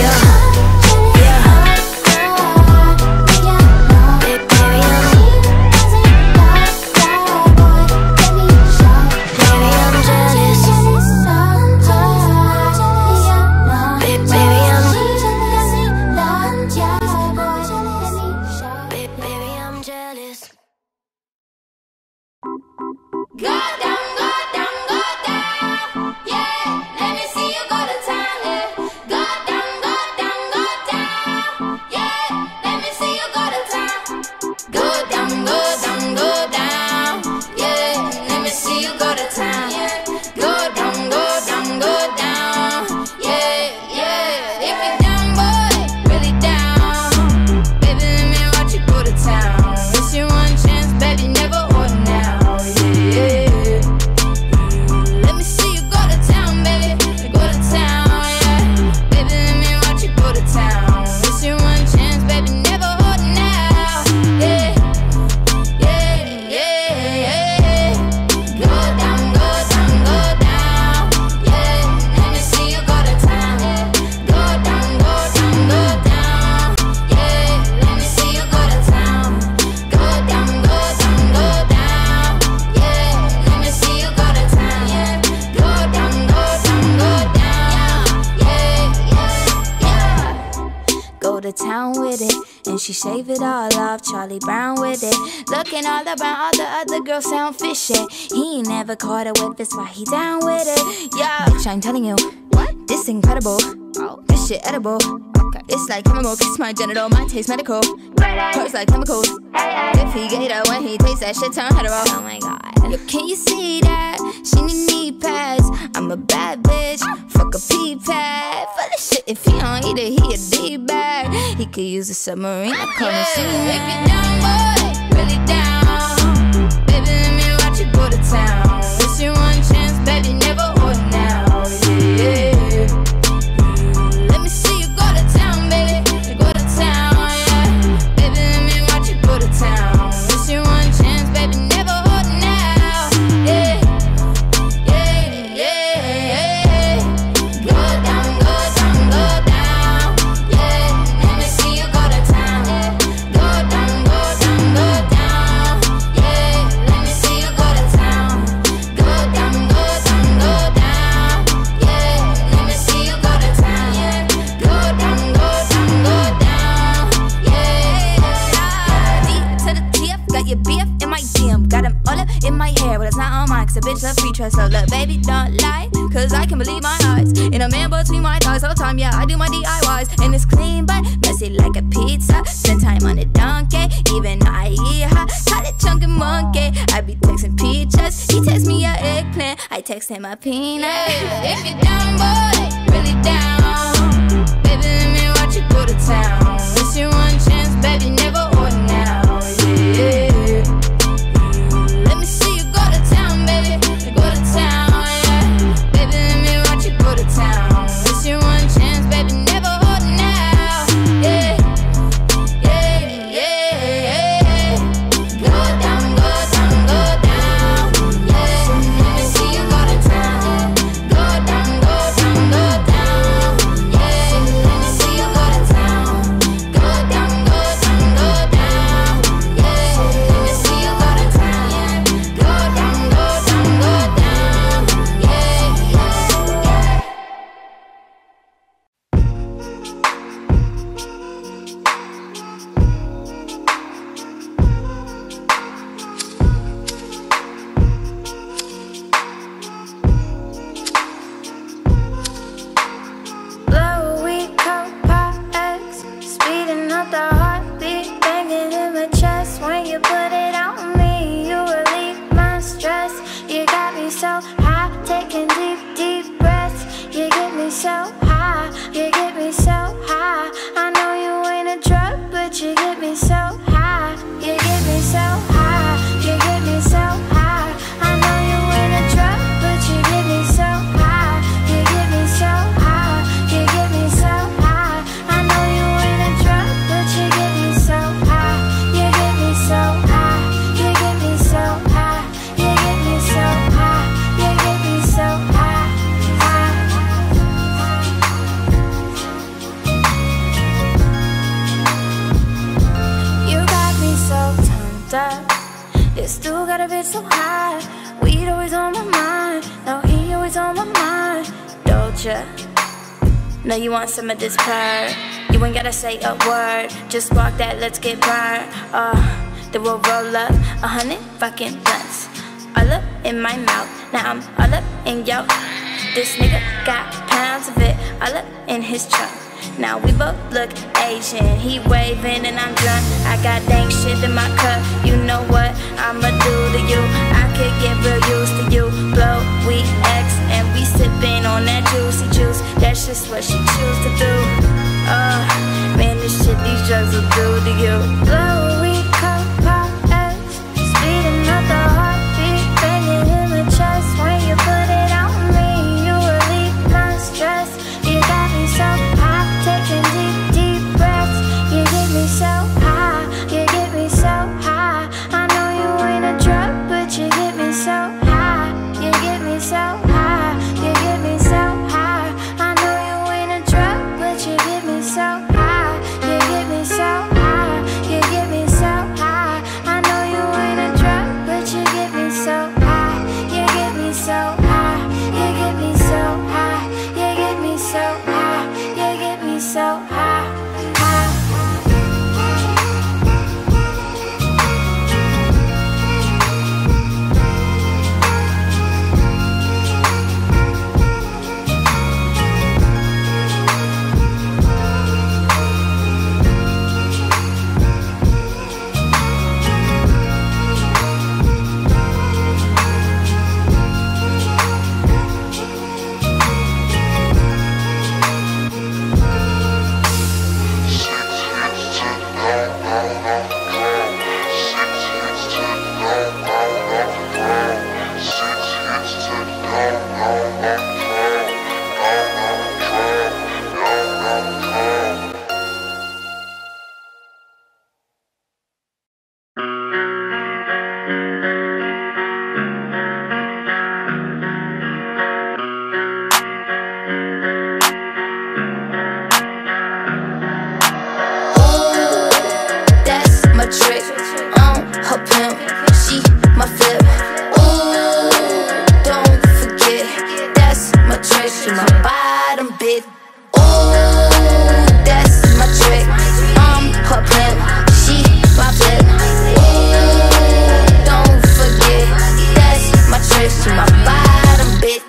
Go down, go down, go down. Yeah, let me see you go to town. Yeah, go down, go down, go down. Yeah, let me see you go to town. Go down, go down, go down. Yeah, let me see you go to town. Yeah, go down, go down, go down. Yeah, yeah. If you're down, boy, really down, baby, let me watch you go to town. It's your one chance, baby, never order now. Yeah. Let me see you go to town, baby. Go to town, yeah. Baby, let me watch you go to town. It's your one chance, baby, never hold now. Yeah, yeah, yeah, yeah. Go down, go down, go down. Yeah, let me see you go to town. Yeah, go down, go down, go down. Yeah, let me see you go to town. Go down, go down, go down. Yeah, let me see you go to town. Yeah, go down, go down, go down. Yeah, yeah, yeah. Go to town with it, and she shave it all off. Charlie Brown with it, looking all around. All the other girls sound fishy. He ain't never caught a whip, that's why he down with it. Yeah, bitch, I'm telling you, what? This incredible. Oh, this shit edible. Okay, it's like chemical, kiss my genital, mine taste medical. Hurts like chemicals. If he gator when he takes that shit, turn hetero. Oh my god. Yo, can you see that? She need knee pads. I'm a bad bitch. Fuck a pee pad. For the shit If he don't eat it, he a D-bag. He could use a submarine, I come and see him. If you down, boy, really down, baby, let me watch you go to town. It's your one chance, baby, never hold now. Yeah. Let me see you go to town, baby. You go to town, yeah. Baby, let me watch you go to town. It's your one chance, baby, never hold now. Yeah. Yeah, yeah, yeah. Go down, go down, go down. Yeah. Let me see you go to town. Go down, go down, go down. Yeah. Let me see you go to town. Go down, go down, go down. Yeah. Let me see you go to town. Go down, go down, go down. Yeah. D to the TF, got your BF in my DM. Got him all up in my hair, but it's not on mine, cause a bitch love free trust. So look, baby, don't lie, cause I can believe my eyes. In a man between my thighs all the time, yeah, I do my DIYs. And it's clean, but messy like a pizza. Spend time on a donkey, even though I eat hot. Call it chunky monkey, I be texting peaches. He text me a eggplant, I text him a peanut. If you're down, boy, really down, baby, let me watch you go to town. It's your one chance, baby, never hold now. Yeah. Let me see you go to town, baby. You go to town, yeah. Baby, let me watch you go to town. It's your one chance, baby, never hold now. Yeah. Yeah, yeah, yeah. Go down, go down, go down. Yeah. Let me see you go to town. Go down, go down, go down. Yeah. Let me see you go to town. Go down, go down, go down. Yeah. Let me see you go to town. Go down, go down, go down. Yeah, yeah. Blow weed, coke, pop X, speeding up the heartbeat, banging in my chest. When you put it on me, you relieve my stress. You got me so high, taking deep, deep breaths. You get me so high, you get me so high. I know you ain't a drug, but you get me so high. You get me so high, you get me so high. I know you ain't a drug, but you get me so high. You get me so high, you get me so high. I know you ain't a drug, but you get me so high. You get me so high, you get me so high. You get me so high, you get me so high, high. You got me so turned up. You still got a bit so high. Weed always on my mind. No, he always on my mind. Doja. Know you want some of this purr. You ain't gotta say a word. Just walk that, let's get burned. Then we'll roll up 100 fucking blunts. All up in my mouth. Now I'm all up in yo. This nigga got pounds of it. All up in his trunk. Now we both look Asian. He waving and I'm drunk. I got dank shit in my cup. You know what I'ma do to you? I could get real used to you. Blow, we X, and we sipping on that juicy juice. That's just what she choose to do. Man, this shit these drugs will do to you. Blow, we coke, pop X, speeding up the heartbeat, banging in my chest. When you put it on me, you relieve my stress. You got me so high, taking deep, deep breaths. You get me so high, you get me so high. I know you ain't a drug, but you get me so high. You get me so high, you get me so high. I know you ain't a drug, but you get me so high. You get me so high, you get me she my bottom bitch. Ooh, that's my trick. Her pimp, she my flip. Ooh, don't forget, that's my trick. She my bottom bitch.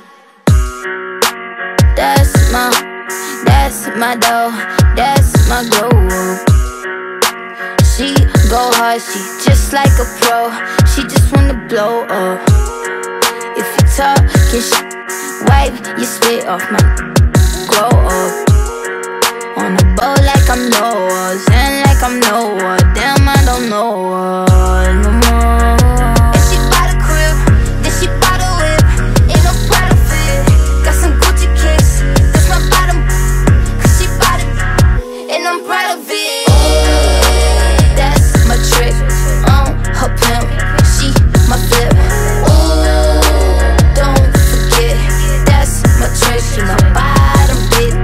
That's my dough, that's my groove. She go hard, she just like a pro. She just wanna blow up. If you talkin' shit, wipe your spit off my grow up. On a boat like I'm Noah, zen like I'm Noah. Damn, I don't know her no more. And she bought a crib, then she bought a whip. Ain't no Prada fit, got some Gucci kicks. That's my bottom, cause she bought it, and I'm proud of it. That's my trick, her pimp, she my flip. Ooh, don't forget, that's my trick, she my bottom bitch.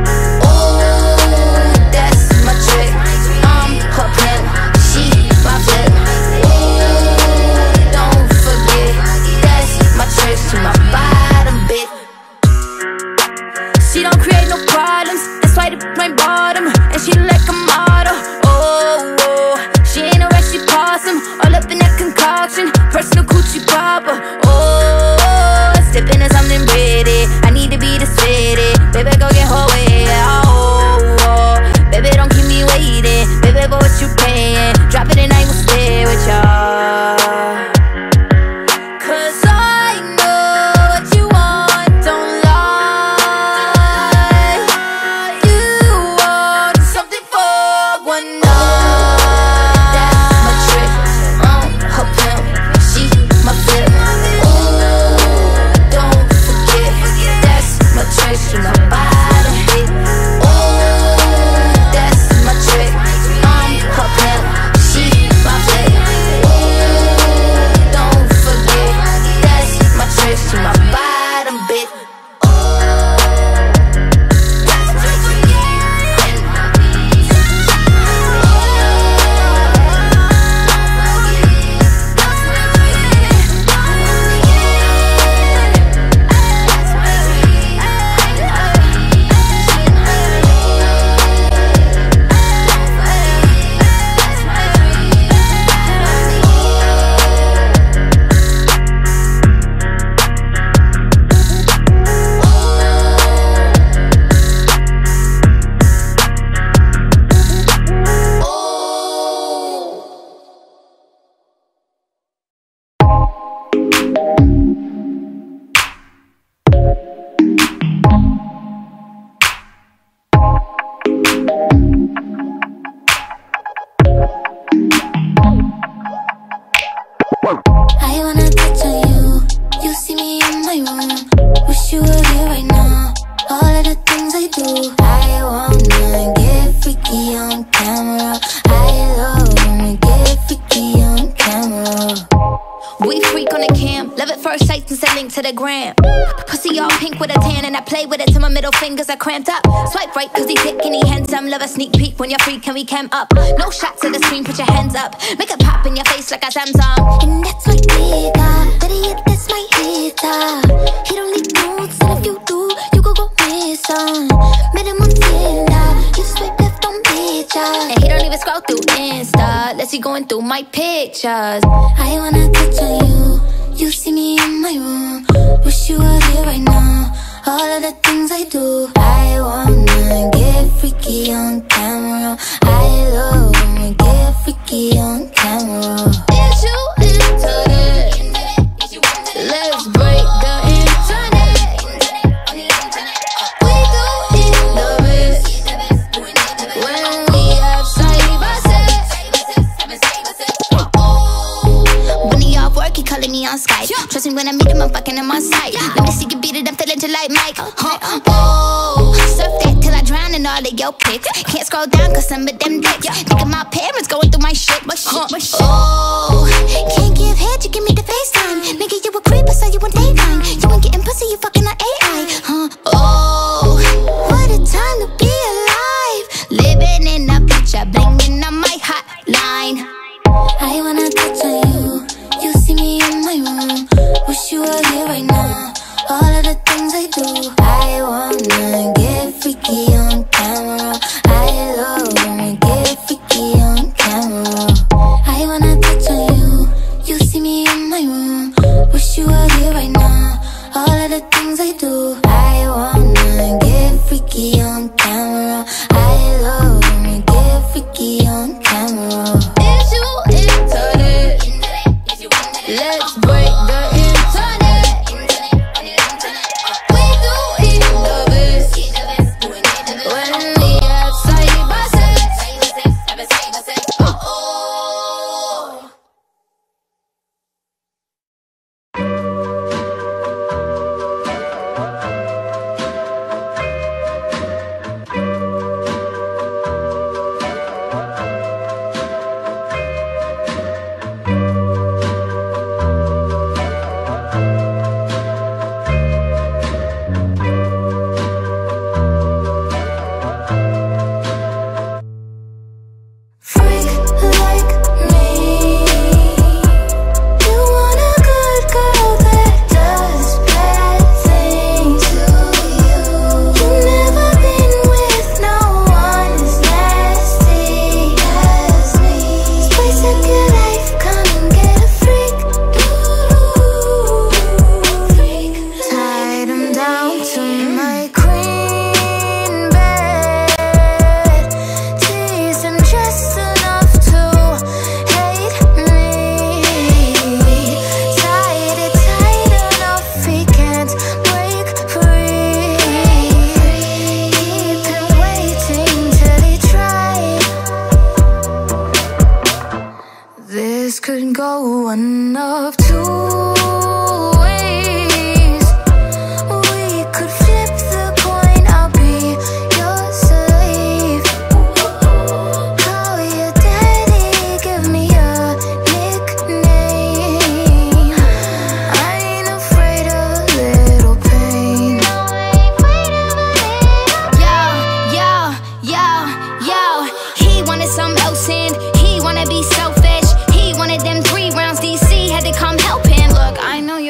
She don't create no problems, that's why my bottom. And she like a model, oh, oh. She ain't a rush, she possum, all up in that concoction. Personal coochie popper, oh. Sipping on something pretty, I need to be the city. Baby, go get her way, oh, oh. Baby, don't keep me waiting. Baby, go what you paying. Drop it and I will stay with y'all. Pussy all pink with a tan and I play with it till my middle fingers are cramped up. Swipe right cause he thick and he handsome. Love a sneak peek when you're free, can we cam up? No shots at the screen, put your hands up. Make it pop in your face like a Samsung. And that's my nigga, better yet that's my hitter. He don't need notes and if you do, you go miss on. Met him on Tinder, you swipe left on pictures. And he don't even scroll through Insta, let's see going through my pictures. I wanna touch on you. You see me in my room, wish you were here right now. All of the things I do, I wanna get freaky on camera. I love when we get freaky on camera. Is you into it? Let's break the internet. We do it the best when we have cyber sex. When he off work, he calling me on Skype. Trust me when I meet him, I'm fucking him on sight. Let me see you beat it, I'm feeling just like Mike. Oh, surf that till I drown in all of your pics. Can't scroll down cause some of them dicks. Think of my parents going through my shit. Oh, can't give head, you give me the FaceTime. Nigga, you a creep, I saw you on Daytime. You ain't getting pussy, you fucking on AI. Oh, what a time to be alive. Living in a picture, blinging on my hotline. I wanna touch on you. You see me in my room, wish you were here right now. All of the things I do, I wanna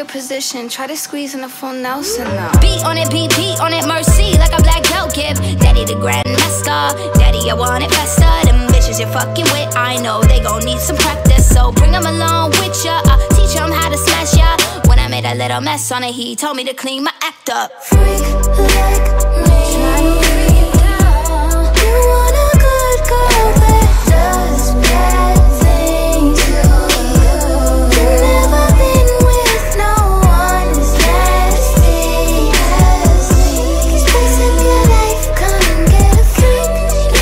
your position. Try to squeeze in a full Nelson now. Beat on it, BP on it, mercy, like a black belt give. Daddy the grandmaster, daddy I want it faster. Them bitches you're fucking with, I know they gon' need some practice. So bring them along with ya, teach them how to smash ya. When I made a little mess on it, he told me to clean my act up. Freak like me, try to freak you down. You want a good girl that does bad things to you. You've never been with no one as nasty as me. Spice up your life, come and get a freak.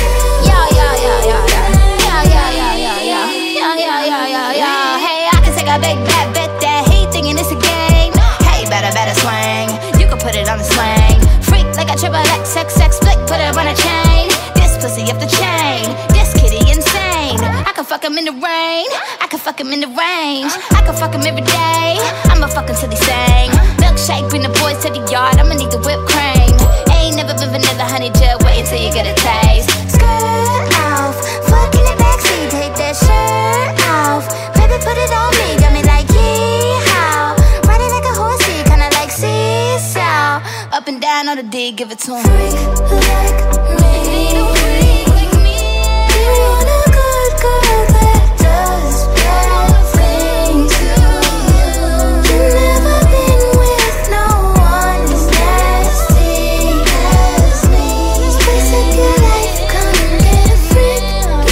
Hey, I can take a big bad bet that he thinking it's a game. Hey, better swing. You can put it on the swing. Freak like a triple XXX flick, put it on a chain. This pussy up the chain. This kitty insane. I can fuck him in the rain. I can fuck him in the range. I can fuck him every day. I'ma fuck him till he sing. Milkshake, bring the boys to the yard. I'ma need the whipped cream. Ain't never been vanilla, honey, just wait until you get a taste. Skirt off, fuck in the backseat, take that shirt off. Baby, put it on me, got me like yeehaw. Riding like a horsey, kinda like seesaw. Up and down on the D, give it to him. Freak like me, you want a good girl that does bad things to you. You've never been with no one as nasty as me. Spice up your life, come and get a freak.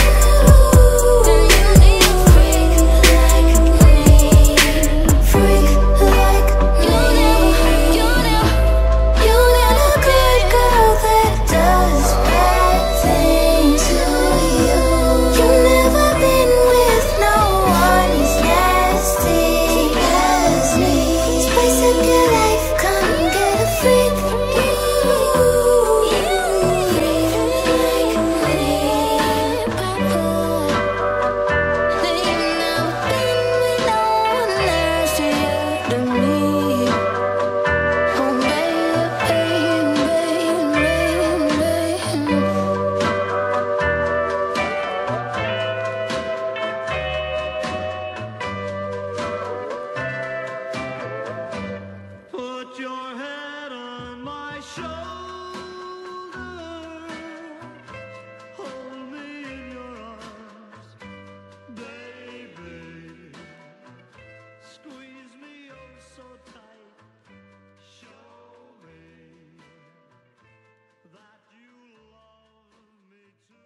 You need a freak like me, freak like me. You need a good girl that does bad things to you. You've never been with no one as nasty as me. Spice up your life, come and get a freak. Put your head on my shoulder, hold me in your arms, baby. Squeeze me oh so tight, show me that you love me too.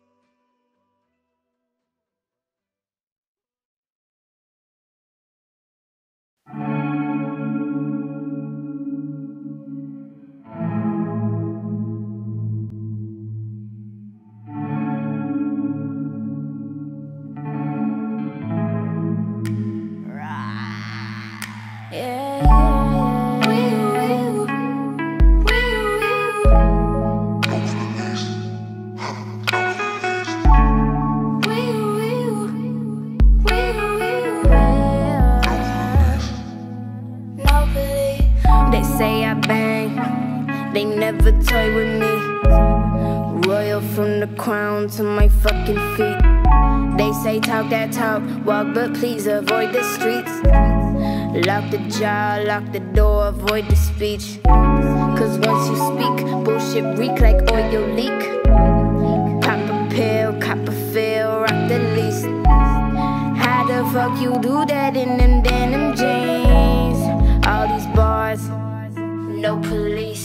They say I bang, they never toy with me. Royal from the crown to my fucking feet. They say talk that talk, walk but please avoid the streets. Lock the jaw, lock the door, avoid the speech. Cause once you speak, bullshit reek like oil leak. Pop a pill, cop a feel, rock the least. How the fuck you do that in them denim jeans? All these bars, no police.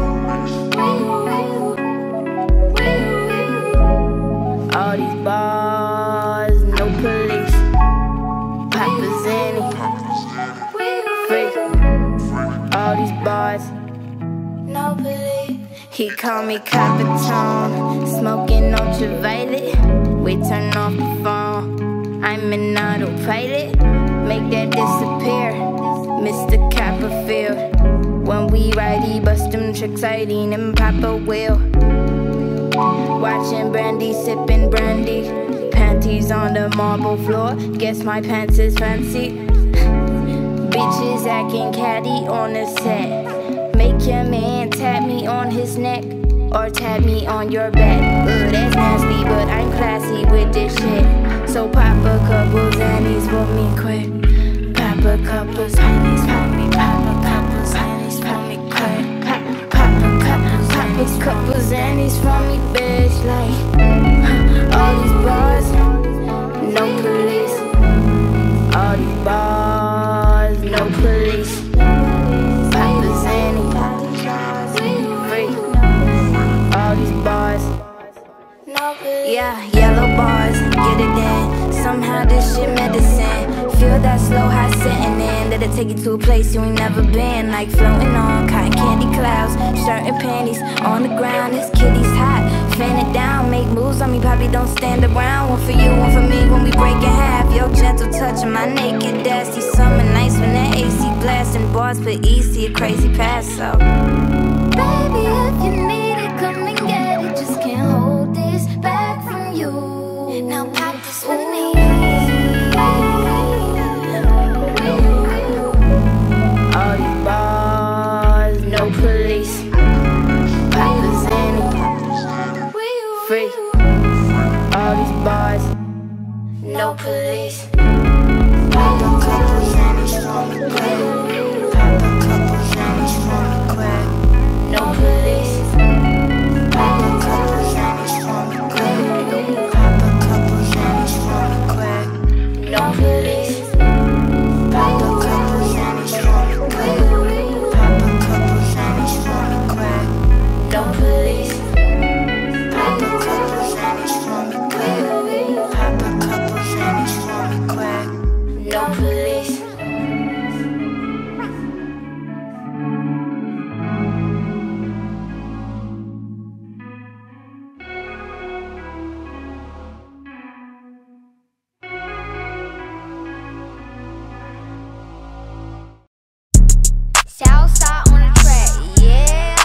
All these bars, no police. Papa Zanny, freak. All these bars, No police. he call me Capitone, smoking ultraviolet. We turn off the phone, I'm in autopilot. Make that disappear, Mr. Copperfield. When we ride, he bust them tricks, Irene and Papa will. Watching Brandy, sipping brandy. Panties on the marble floor, guess my pants is fancy. Bitches acting catty on the set. Make your man tap me on his neck, or tap me on your back. Ugh, that's nasty, but I'm classy with this shit. So pop a couple Xannies for me quick. Pop Pop a couple pennies for me, pop a couple pennies for me, crack. Pop a couple pennies for me, bitch. Like all these bars, no police. All these bars, no police. Pop a penny, free. All these bars, yeah, yellow bars, get it in. Somehow this shit medicine. Feel that slow high sitting in. Let it take you to a place you ain't never been. Like floating on cotton candy clouds. Shirt and panties on the ground. This kitty's hot. Fan it down, make moves on me. Probably don't stand around. One for you, one for me when we break in half. Your gentle touch on my naked ass. These summer nights when that AC blasting. Bars put easy, a crazy pass. So baby, if you need it, come and get it. Just can't hold this back from you. Now pop this with me. All these bars, no police. Pop a Zanny, free. All these bars, no police. Pop a couple Zannies for me, crack. Pop a couple Zannies for me, crack. No police. Pop a couple Zannies for me, crack. Pop a couple Zannies for me, crack. No police. Pop a couple Zannies for me, crack. Pop a couple Zannies for me, crack. No police. Pop a couple Zannies for me, crack. Pop a couple Zannies for me, crack. No police. Southside on the track, yeah.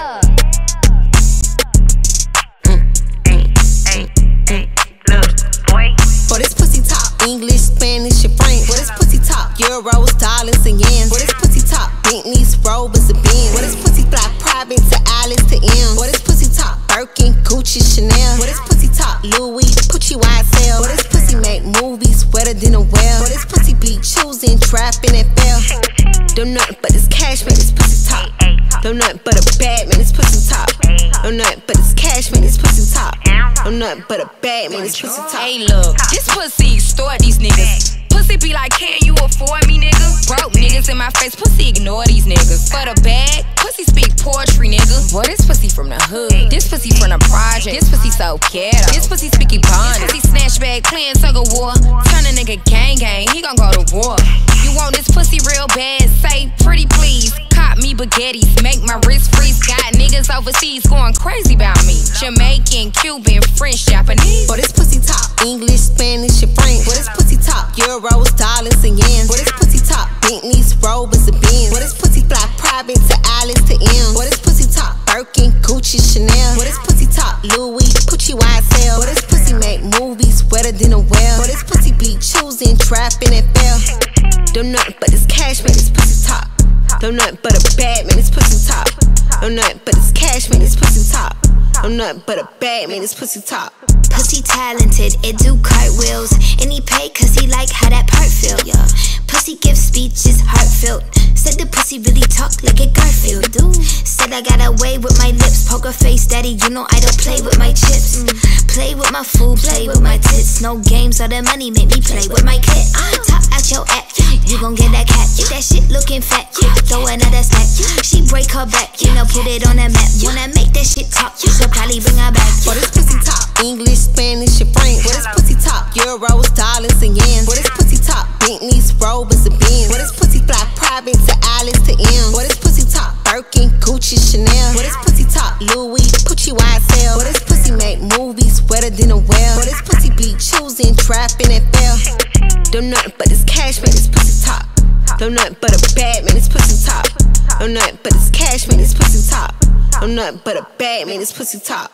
For this pussy talk, English, Spanish, and French. For this pussy talk, Euros, dollars, and yens. For this pussy talk, Bentleys, Rovers, and Benz. For this pussy fly private to Alice to M. For this pussy talk, Birkin, Gucci, Chanel. For this pussy talk, Louis, Pucci, YSL. For this pussy make movies wetter than a well. For this pussy be choosing, trapping, and fail. Don't nothing but this cash, man, this pussy top. Don't nothing but a bad man, this pussy top. Don't nothing but this cash, man, this pussy top. Don't nothing but a bad man, this pussy top. Hey, look, this pussy extort these niggas. Pussy be like, can you afford me, nigga? Broke niggas in my face, pussy ignore these niggas. For the bag, pussy speak poetry, nigga. Boy, this pussy from the hood. This pussy from the project. This pussy so ghetto. This pussy speaky bond. This pussy snatch bag, playing tug of war. Turn a nigga gang, he gon' go to war. You want this pussy real bad? Say pretty please. Cop me baguettes, make my wrist freeze. Got niggas overseas going crazy about me. Jamaican, Cuban, French, Japanese. For this pussy talk, English, Spanish, and French. For this pussy talk, Euros, dollars, and yens. For this pussy talk, Bentleys, Rovers, and Benz. For this pussy fly private to Alice to M. For this pussy talk, Birkin, Gucci, Chanel. For this pussy talk, Louis, Pucci, YSL. For this pussy make movies wetter than a well. For this pussy be choosing, trapping, and fail. Don't nothing but this cash, man, this pussy top. Don't nothing but a bad man, this pussy top. Don't nothing but this cash, man, this pussy top. Don't nothing but a bad man, this pussy top. Pussy talented, it do cartwheels. And he pay cause he like how that part feel, yeah. Pussy give speeches, heartfelt. Said the pussy really talk like a Garfield. Said I got away with my lips. Poker face, daddy, you know I don't play with my chips. Play with my food, play with my tits. No games, all the money make me play with my kid. Top out your act, you gon' get that cat. That shit looking fat, throw another stack. She break her back, you know, put it on the map. Wanna make that shit talk, you should probably bring her back. For this pussy talk, English, Spanish, and French. For this pussy talk, Euros, dollars, and yens. For this pussy talk, Bentleys, Rovers, and Benz. For this pussy fly private to Alice to M. For this pussy talk, Birkin, Gucci, Chanel. For this pussy talk, Louis, Pucci, YSL. For this pussy make movies wetter than a well. For this pussy be choosing, trapping, and fail. Don't nothing but this cash, man, this pussy top. Don't nothing but a bad man, this pussy top. Don't nothing but this cash, man, this pussy top. Don't nothing but a bad man, this pussy top.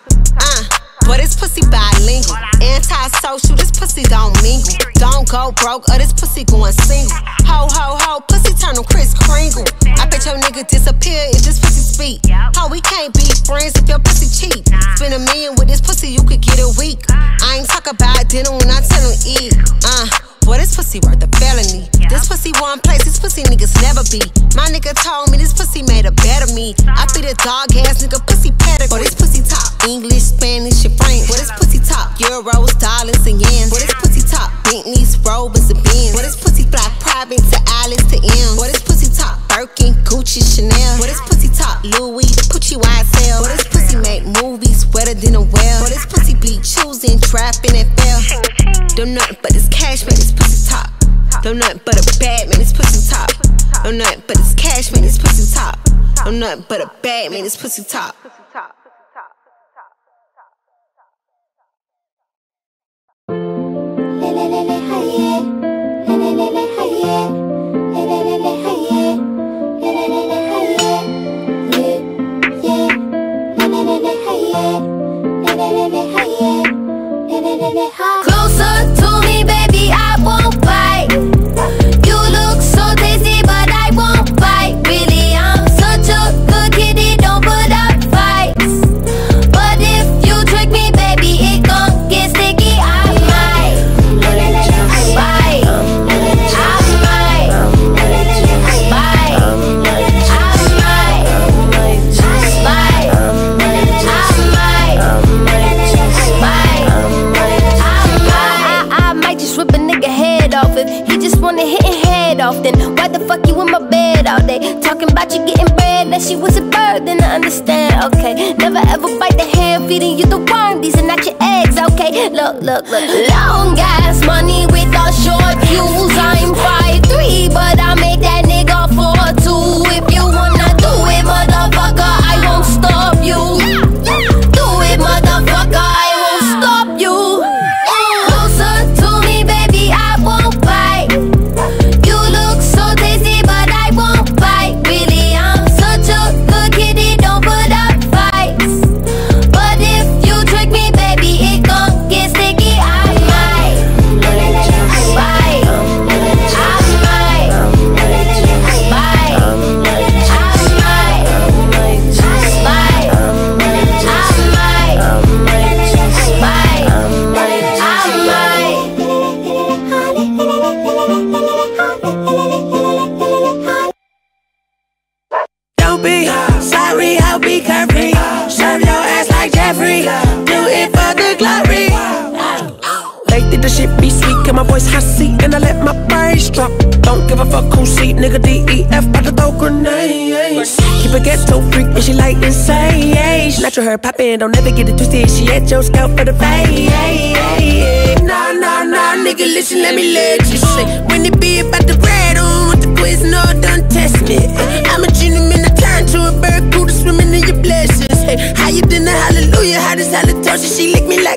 But this pussy bilingual, anti-social, this pussy don't mingle. Don't go broke or this pussy going single. Ho, ho, ho, pussy turn on Kris Kringle. I bet your nigga disappear if this pussy speak. Ho, we can't be friends if your pussy cheap. Spend $1 million with this pussy, you could get a week. I ain't talk about dinner when I tell him eat. Boy, this pussy worth a felony. This pussy one place, this pussy never be. My nigga told me this pussy made a better me. I be the dog ass nigga pussy pedigree. Boy, this pussy top English, Spanish, and French. Boy, this pussy top euros, dollars, and yens. Boy, this pussy top Bentleys, Rovers, and Benz. Boy, this pussy fly private to Alice to M. Boy, this pussy top Birkin, Gucci, Chanel. Boy, this pussy top Louis, Gucci, YSL. Boy, this pussy make movies wetter than a well. Boy, this pussy be choosing, trapping, and fell. Don't nothing but this cash, man, this pussy top. Don't nothing but a bad man, this pussy top. Don't nothing but this cash, man, this pussy top. Don't nothing but a bad man, this pussy top. Closer to me, baby, I won't bite. You look so tasty, but I won't bite. Really, I'm such a good kitty, don't put up fights. But if you trick me, baby, it gon' get sticky. I might bite. I might bite. I might bite. I might just rip a nigga head off if he just wanna hit his head off. Then why the fuck you in my bed all day? Talking about you getting bread, that she was a bird, then I understand, okay. Never ever bite the hand, feeding you the worm, these are not your eggs, okay. Look. Long ass money with all short fuse. I'm 5'3", but I make that nigga 4'2". If you wanna do it, motherfucker, I won't stop you. Do it, motherfucker, I won't stop you. Closer to me, baby, I won't bite. You look so tasty, but I won't bite. Really, I'm such a good kitty, don't put up fights. But if you trick me, baby, it gon' get sticky. I might bite. I might bite. I might bite. Don't be sorry, I'll be carefree. Serve your ass like Jeffrey. Do it for the glory. Lately the shit be sweet, get my voice hot seat, and I let my brains drop. Don't give a fuck who seat, nigga DEF about to throw grenades. Keep a ghetto freak and she like insane. Natural her poppin', don't ever get it twisted. She at your scalp for the fade. Nah, nigga, listen, let me let you say. When it be about the bread on with the quiz, no, don't test me. I'm a gentleman, I turn to a barracuda swimming in your blessings. Hey, how you done the hallelujah? How this halitosis, she lick me like.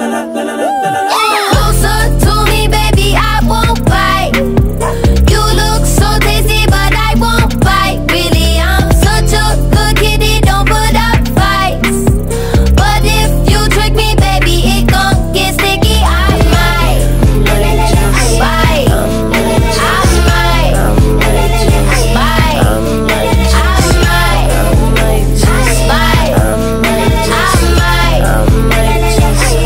Closer to me, baby, I won't bite. You look so tasty, but I won't bite. Really, I'm such a good kitty, don't put up fights. But if you trick me, baby, it gon' get sticky. I might bite. I might bite. I might bite. I might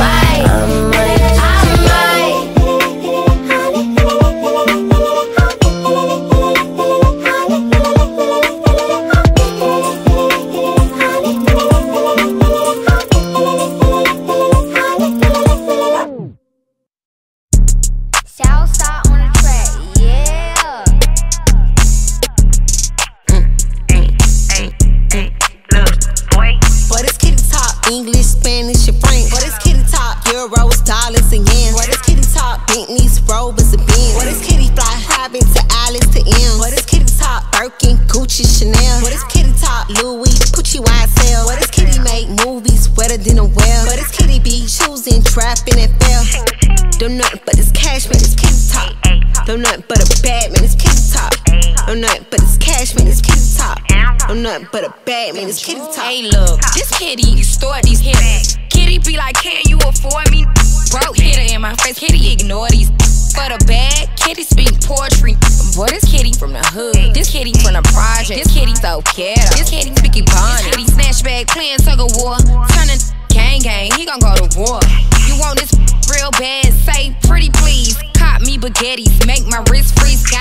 I'm nothing but a bad man, it's kitty top. I'm nothing but it's cash man, it's kitty top. I'm nothing but a bad man, it's kitty top. Hey look, this kitty extort these hitters. Kitty be like, can you afford me? Broke hitter in my face, kitty ignore these. For the bag, kitty speak poetry. Boy, this kitty from the hood, this kitty from the project. This kitty so ghetto, this kitty speaking Bonnie. This kitty snatch bag, playing tug of war. Turning gang, he gon' go to war. You want this real bad, say pretty please. Cop me baguettes, make my wrist freeze. Got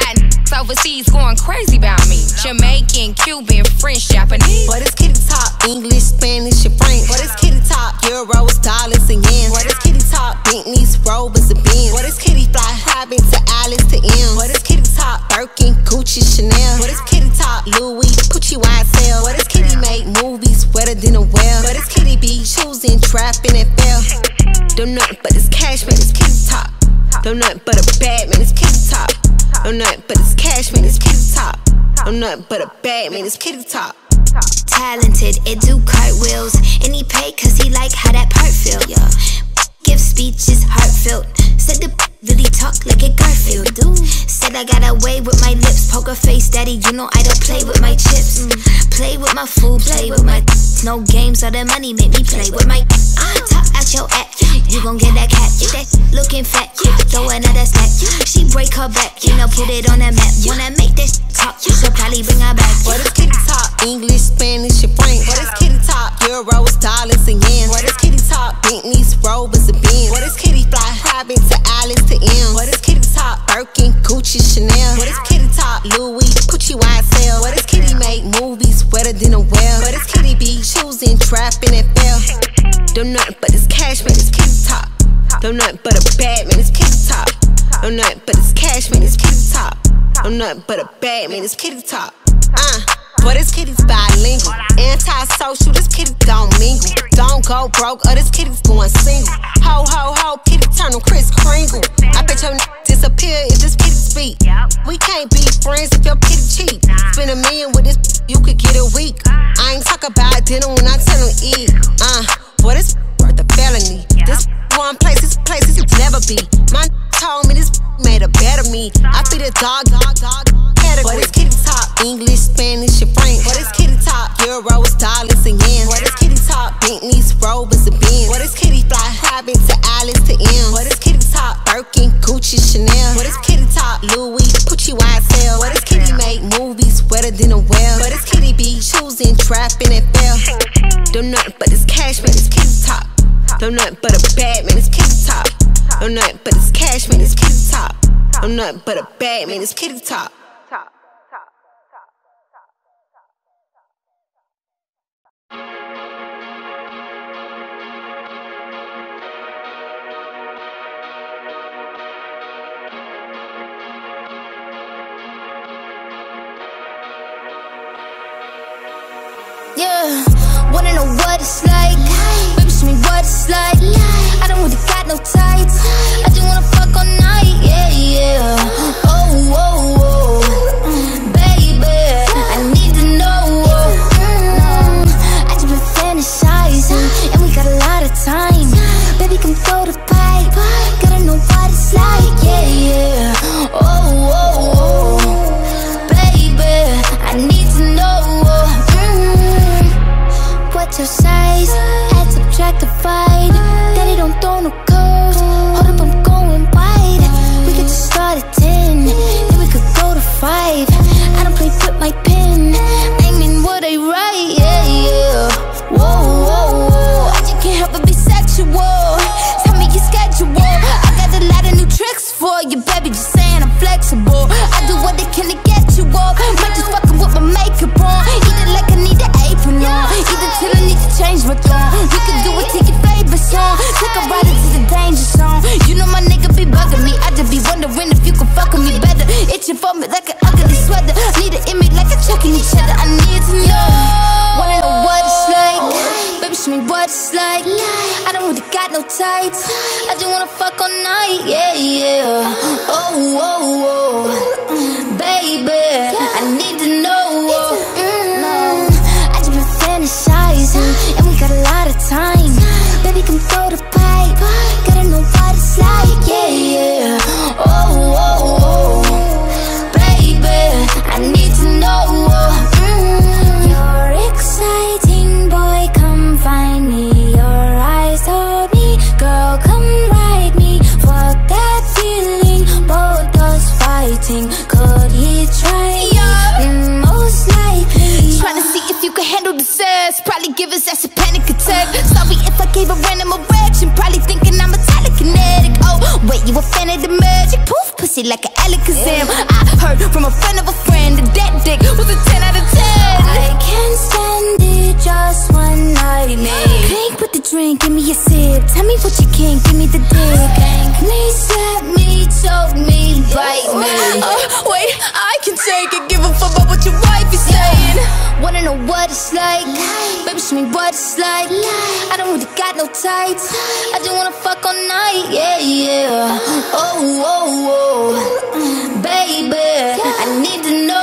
chicks overseas going crazy about me. Jamaican, Cuban, French, Japanese. What is kitty talk? English, Spanish, and French. What is kitty talk? Euros, dollars, and yen. What is kitty talk? Bentleys, Rovers, and Benz. What is kitty fly? Private to Alice to M. What is kitty talk? Birkin, Gucci, Chanel. What is kitty talk? Louis, Gucci, YSL. What is kitty make movies wetter than a well? What is kitty be choosing, trapping, and fell? Don't nothing but this cash, man, it's kitty talk. Don't nothing but a bad man, it's kitty talk. Don't nothing but this cash, man, it's kitty talk. Don't nothing but a bad man, it's kitty talk. Talented, it do cartwheels. And he pay cause he like how that part feel, yeah. Give speeches heartfelt. Said the really talk like a Garfield. Said I got away with my lips. Poker face daddy, you know I don't play with my chips. Play with my food, play with my no games or the money make me play with my talk out your act. You gon' get that cat, that looking fat. Throw another stack. She break her back, you know, put it on the map. Wanna make this talk, you should probably bring her back. What is kitty talk? English, Spanish, and French. What is kitty talk? Euros, dollars, and yen. What is kitty talk? Bentleys, Rovers, and Benz. What is kitty fly? Private to Alice to M. What is kitty talk? Birkin, Gucci, Chanel. What is kitty talk? Louis, Gucci, YSL. What is kitty make movies wetter than a well? What is kitty be choosing, trapping, and fell? Don't nothing but this cash, man, it's kitty talk. Don't nothing but a bad man, it's kitty talk. Don't nothing but this cash, man, it's kitty talk. Don't nothing but a bad man, it's kitty talk. But this kitty's bilingual. Anti-social, this kitty don't mingle. Don't go broke, or this kitty's going single. Ho, ho, ho, kitty turn on Kris Kringle. I bet your disappear if this kitty speak. We can't be friends if your kitty cheap. Spend $1 million with this, you could get a week. I ain't talk about dinner when I tell him eat. Boy, this worth a felony. This one place, this places it never be. My told me this made a better me. I feed a dog category. What is kitty talk? English, Spanish, and French. What is kitty talk? Euros, dollars, and yen. What is kitty talk? Bentleys, Rovers, and Benz. What is kitty fly? Private to Alice to M. What is kitty talk? Birkin, Gucci, Chanel. What is kitty talk? Louis, Gucci, YSL. What is kitty make movies wetter than a well? What is kitty be choosing, trapping, and fell? Don't nothing but this cash, man, it's kitty talk. Don't nothing but a bad man, it's kitty talk. Don't nothing but this cash, man, it's kitty talk. Don't nothing but a bad man, it's kitty talk. Yeah, wanna know what it's like? Baby, show me what it's like. I don't really got no tights. I just wanna fuck all night, yeah, yeah. Oh, oh, oh, baby, I need to know. I just been fantasizing, and we got a lot of time. Baby, come throw the pipe. Gotta know what it's like, yeah, yeah. Oh, oh, oh, baby, I need to know. What's your size? Add, subtract, divide. Daddy don't throw no curves. Hold up, I'm going wide. We could just start at 10, then we could go to 5. I don't play with my pen. I mean what I write, yeah, yeah. Whoa, whoa, whoa. I just can't help but be sexual. Tell me your schedule. I got a lot of new tricks for you, baby. Just saying I'm flexible. I do what they can to get you up. Might just fucking with my makeup on. Either like I need an apron on, either till I need to change my tone. We could do it to your favorite song. Take a ride into the danger zone. You know my nigga be bugging me. I just be wondering if you can fuck with me better. Itching for me like an ugly sweater. Need an image like a choking each other. I need to know. Wanna know what it's like? Baby, show me what it's like. I don't really got no tights. I just wanna fuck all night, yeah, yeah. Oh, oh, oh, baby, I need to know. I just been fantasizing, and we got a lot of time. Baby, come throw the pipe. Gotta know what it's like, yeah, yeah. Oh, oh, oh, baby, I need to know. You're exciting, boy, come find me. Your eyes told me, girl, come ride me. Fuck that feeling, both us fighting. Could he try? Most likely. Tryna see if you can handle the sex. Probably give his ass a panic attack. Sorry if I gave a random erection. Probably thinking I'm a telekinetic. Oh, wait, you a fan of the magic? Poof, pussy like an Alakazam. I heard from a friend of a friend that dick was a 10 out of 10. I can't stand it, just one night, man. Clink with the drink, give me a sip. Tell me what you can, give me the dick. Please slap me, choke me, bite me. Wait, I can take it, give a fuck about what your wife is saying. Wanna know what it's like? Baby, show me what it's like. I don't really got no tights. I just wanna fuck all night, yeah, yeah. Oh, oh, oh, baby, I need to know.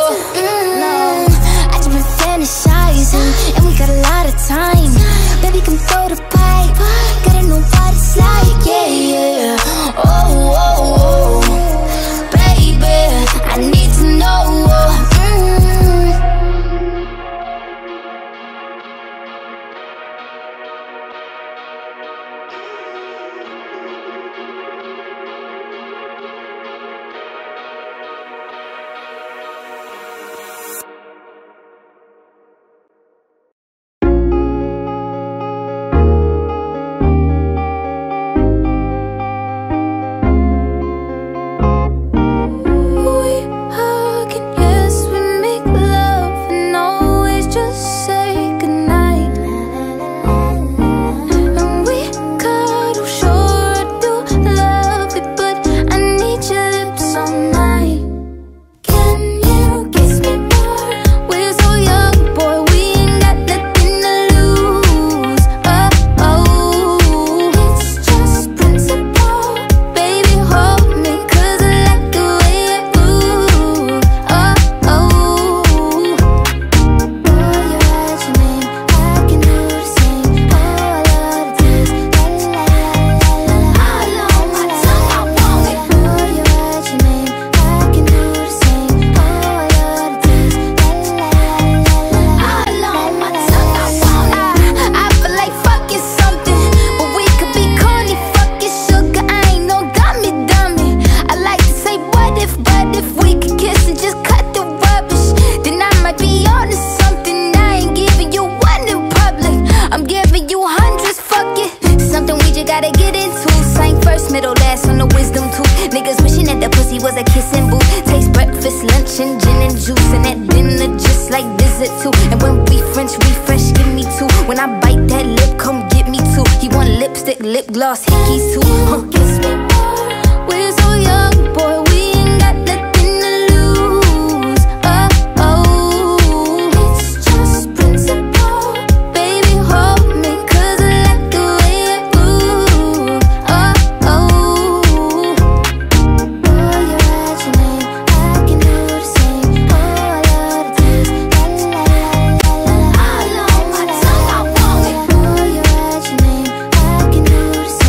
I just been fantasizing, and we got a lot of time. Baby, come throw the pipe. Gotta know what it's like, yeah, yeah. Oh, oh, oh, baby, I need to know. Lip gloss, hickeys too. Kiss me more. We're so young, boy. We ain't got nothing to lose. Oh, oh, it's just principle. Baby, hold me, 'cause I like the way it moves. Oh, oh. Boy, you write your name, I can do the same. Oh, I love the taste. La la la la la. All on my tongue, I want it. Boy, you write your name, I can do.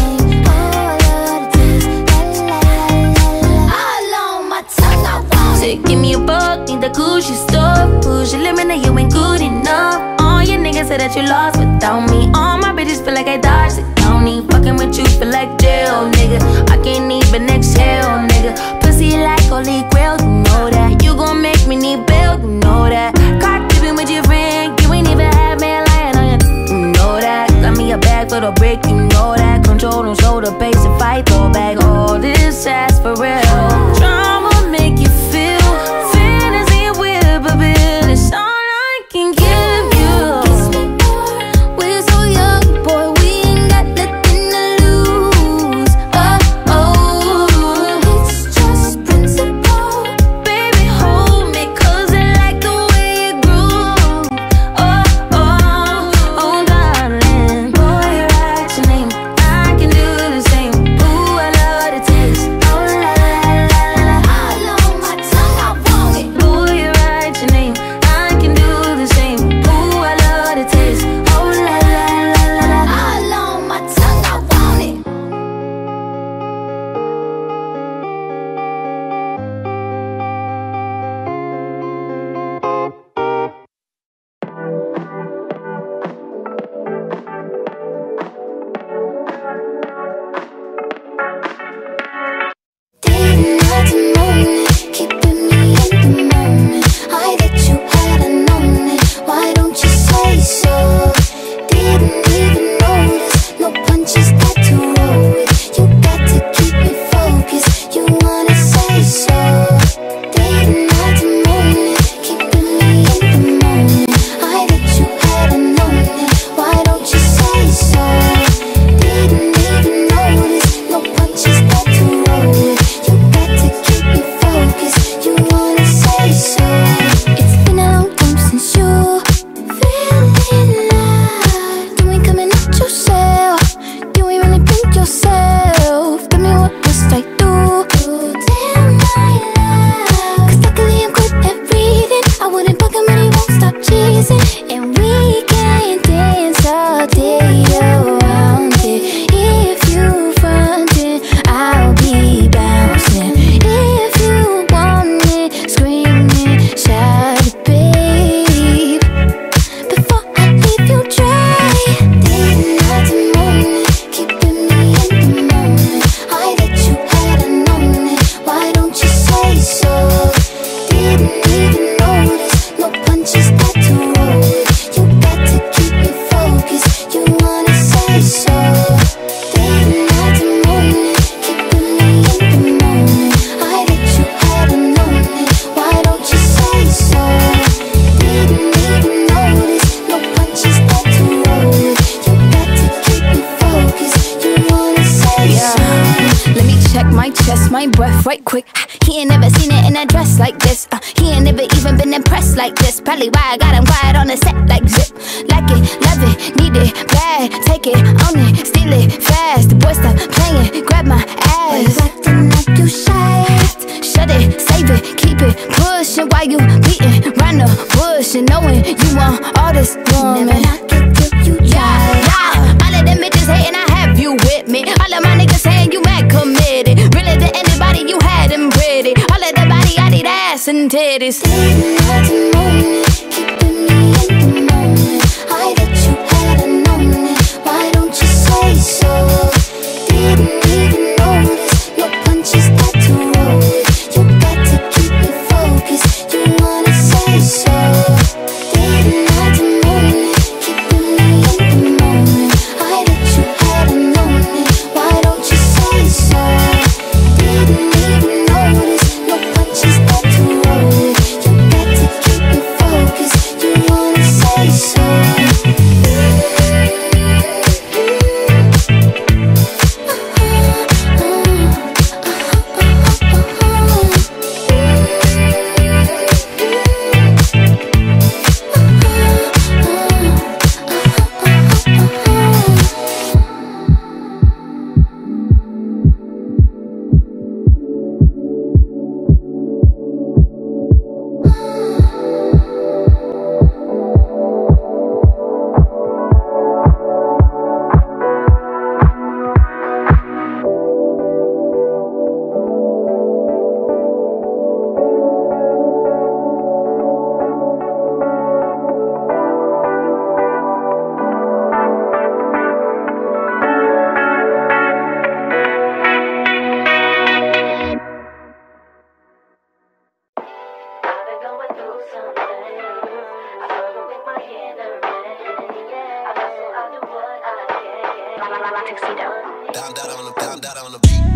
Give me a buck, need the Gucci stuff. Push your limit, now you ain't good enough. All your niggas say that you lost without me. All my bitches feel like I dodged the county. Fucking with you feel like jail, nigga. I can't even exhale, nigga. Pussy like holy grail, you know that. You gon' make me need bail, you know that. Caught dipping with your friend, you ain't even had me lying on you, you know that. Got me a bag for the brick, you know that. Control, don't show the pace and fight, throw back all this ass for real. Drama make you feel. It's all I can give you. Kiss me more. We're so young, boy. We ain't got nothing to lose. Oh, oh, it's just principle. Baby, hold me, 'cause I like the way it groove. Oh, oh, oh, darling. Boy, write your name, I can do the same. Let me check my chest, my breath right quick. He ain't never seen it in a dress like this. He ain't never even been impressed like this. Probably why I got him quiet on the set like zip. Like it, love it, need it, bad. Take it, own it, steal it, fast. The boy stop playing, grab my ass. Acting like you shy. Shut it, save it, keep it pushing while you beating round the bush and knowing you want all this woman. Never knock it till you try. Yeah, all of them bitches hating, I have you with me. All of my niggas saying you mad committed. Really to anybody, you had them pretty. All of the body, I need ass and titties. Didn't have to moan it, keeping me in the moment. I bet you hadn't known it. Why don't you say so? Didn't even notice your punches that to roll. You got to keep it focused. You wanna say so? Didn't have to moan it, keeping me in the moment. I bet you hadn't known it. Why don't you say so? Didn't even notice your punches that to roll. You got to keep it focused. You wanna say so? Down on the beat.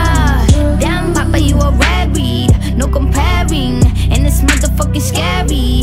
No comparing, and it's motherfucking scary.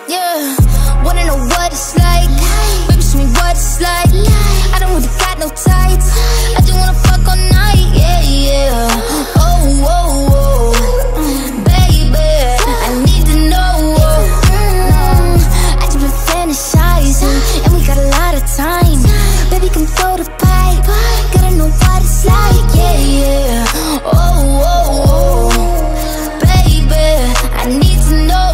Yeah, wanna know what it's like? Baby, show me what it's like. I don't really got no tights. I just wanna fuck all night. Yeah, yeah. Oh, oh, oh. Baby, I need to know. I just been fantasizing, and we got a lot of time. Baby, come throw the pipe. Gotta know what it's like. Yeah, yeah. Oh, oh, oh. Baby, I need to know.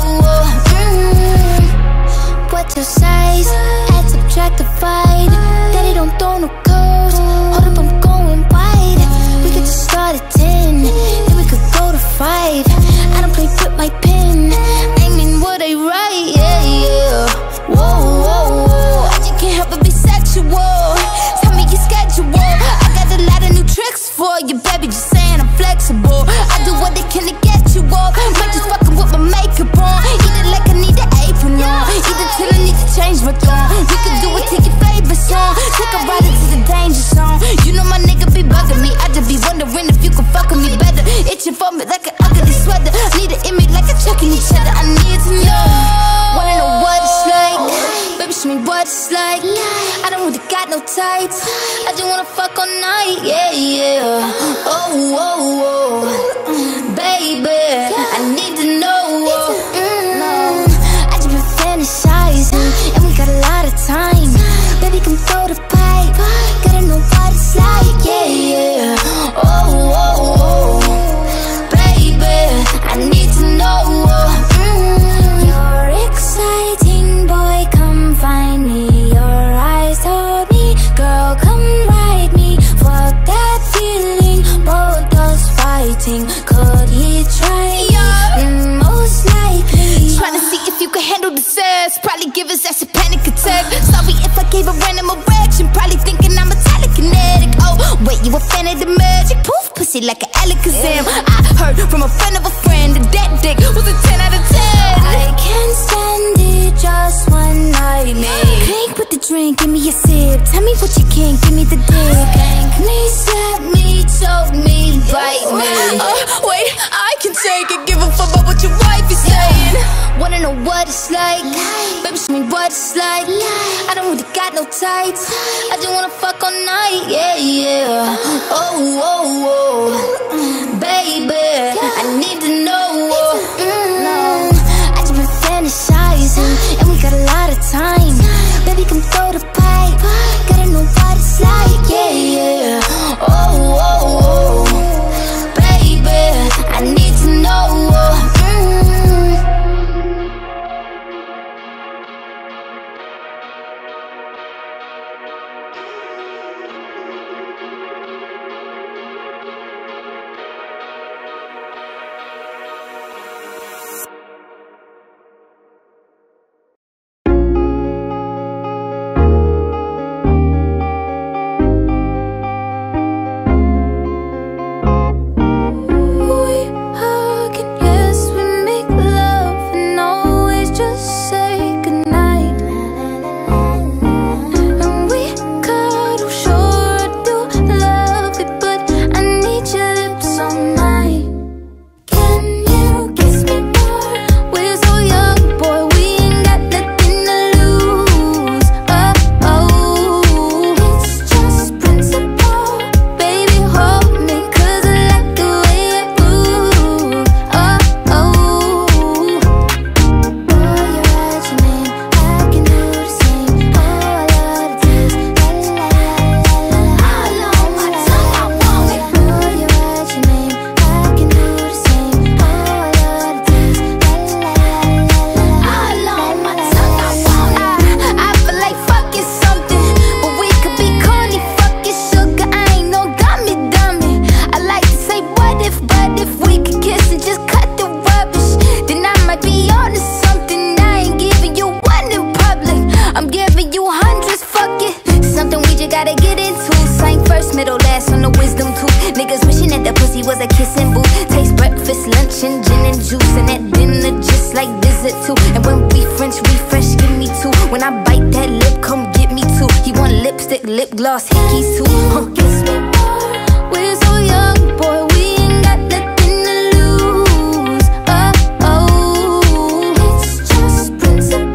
What's your size? Add, subtract, divide. Daddy don't throw no curves. Hold up, I'm going wide. We could just start at 10, then we could go to 5. I don't play with my pen, aiming what I write. Yeah, yeah. Whoa, whoa, whoa. I just can't help but be sexual. Tell me your schedule. I got a lot of new tricks for you, baby. Just saying I'm flexible. I do what they can to get you off. Might just fucking with my makeup on. Eat it like I need an apron on. Eat it till I need to change my tone. We can do it to your favorite song. Take a ride into the danger zone. You know my nigga be bugging me. I just be wondering if you can fuck with me better. Itching for me like an ugly sweater. Need an image like a chucking each other. I need to know. Wanna know what it's like? Baby, show me what it's like. I don't really got no tights. I just wanna fuck all night. Yeah, yeah. Oh, oh, oh. Baby, I need to know. I just been fantasizing, and we got a lot of time. Baby, come throw the pipe. Gotta know what it's like. Yeah, yeah. Oh, oh, oh. Baby, I need to know. You're exciting, boy, come find me. Your eyes told me, girl, come ride me. Fuck that feeling, both us fighting. Could he try? Most likely. Trying to see if you can handle the sex. Probably give his ass a panic attack. Sorry if I gave a random erection. Probably thinking I'm a telekinetic. Oh, wait, you a fan of the magic? Poof, pussy like an Alakazam. I heard from a friend of a friend that dick was a 10 out of 10. I can't stand it, just one night, man. Crank with the drink, give me a sip. Tell me what you can, give me the dick. Spank me, slap me, choke me, bite me. Wait, I can take it, give a fuck about what your wife is saying. Wanna know what it's like? Baby, show me what it's like. I don't really got no tights. I just wanna fuck all night. Yeah, yeah. Oh, oh, oh. Baby, I need to know. I just been fantasizing, and we got a lot of time. Baby, come throw the pipe. Gotta know what it's like. Yeah, yeah. Oh, oh, oh. Baby, I need to know. Lip gloss, hickeys too. Kiss me more. We're so young, boy. We ain't got nothing to lose. Oh, oh. It's just principle.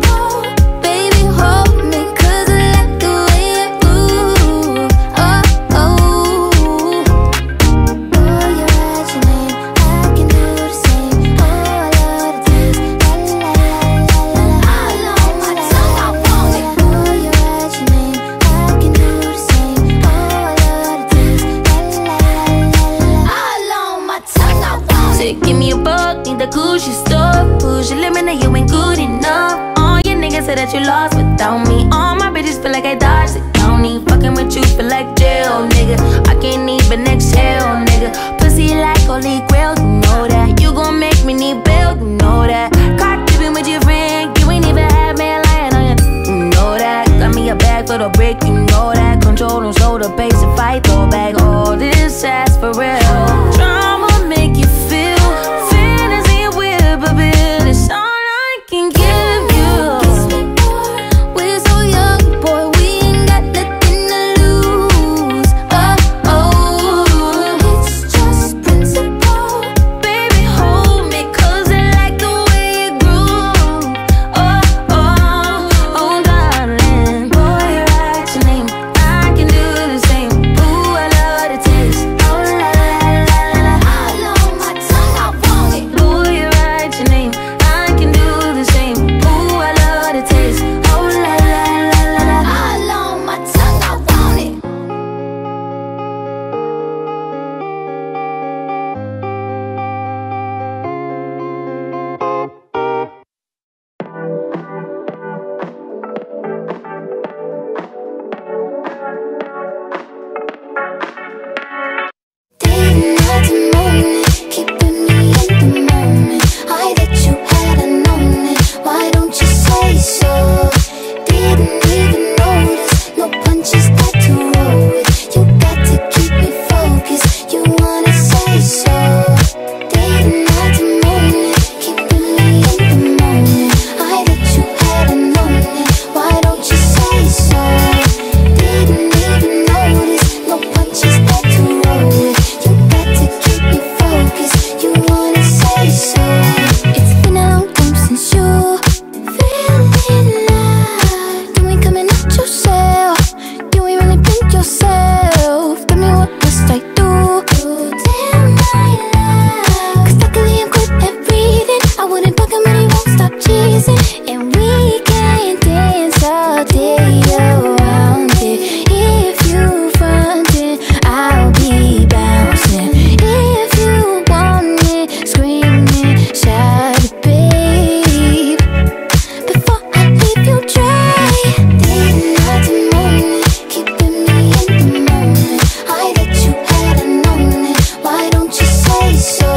that you ain't good enough. All your niggas say that you lost without me. All my bitches feel like I dodged the county. Fucking with you feel like jail, nigga. I can't even exhale, nigga. Pussy like holy grail, you know that. You gon' make me need bail, you know that. Caught dipping with your friend, you ain't even have man lying on you, you know that. Got me a bag for the brick, you know that. Control and show the pace if I throw back all this ass for real. Drama make you feel fantasy and weird, but baby, it's all I can give you. We're so young, boy, we ain't got nothing to lose. Oh, oh, it's just principle. Baby, hold me, cause I like the way you groove. Oh, oh, oh, darling, boy, write your name. I can do the same. Ooh, I love the taste. Oh, la, la, la, la, la. All on my tongue, I want it. Boy, write your name. I can do the same. Ooh, I love the taste. Oh, la, la, la, la, la. All on my tongue, I want it. Day and night and morning, keeping me in the moment. I that you had known it. Why don't you say so? Didn't even notice. No punches got to roll with. You got to keep me focused. You wanna say so? Day and night and morning, keeping me in the moment. I that you had known it. Why don't you say so? Didn't even notice. No punches got to roll with. You got to keep me focused. You wanna say so? It's been a long time since you feeling love. You ain't coming out yourself. You ain't really been yourself. Tell me what must I do? Damn my love. Cause luckily I'm good at breathing. I wouldn't bug him and he won't stop cheesing. And we can dance all day around it. If you frontin', I'll be bouncing. If you want it, screaming, shout it, babe. Before I leave you dry. Day and night and morning, keeping me in the moment. I that you had known it. Why don't you say so?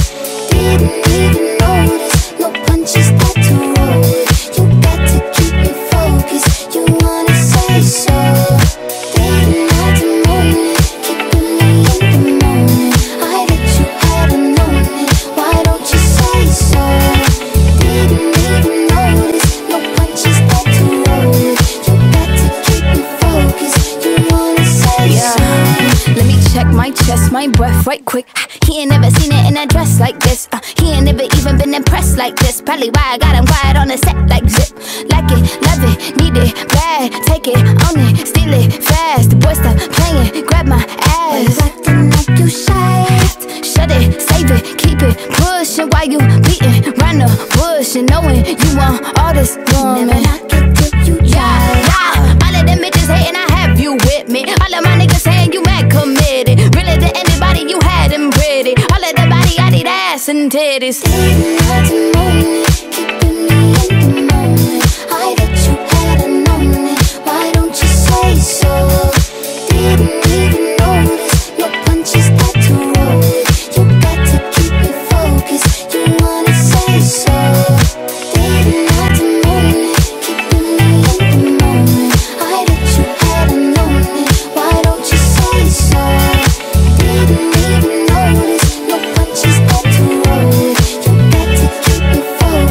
Didn't even notice. No punches got to roll with. You got to keep me focused. You wanna say so? Day and night and morning, keeping me in the moment. I that you had known it. Why don't you say so? Didn't even notice. No punches got to roll with. You got to keep me focused. You wanna say so? Let me check my chest, my breath right quick. He ain't never seen it in a dress like this. He ain't never even been impressed like this. Probably why I got him quiet on the set like zip. Like it, love it, need it, bad. Take it, own it, steal it, fast. The boy stop playing, grab my ass. Acting like you shy. Shut it, save it, keep it pushing while you beating round the bush and knowing you want all this woman. Never knock it till you try. Yeah. All of them bitches hating, I have you with me. All of my niggas saying you mad committed. Really to anybody, you had them pretty. All of the body, I need ass and titties. Day and night and morning, keeping me in the moment. I that you had known it. Why don't you say so? Didn't even notice. No punches got to roll with. You got to keep me focused. You wanna say so? Day and night and morning, keeping me in the moment. I that you had known it. Why don't you say so? Didn't even notice. No punches got to roll with. You got to keep me focused.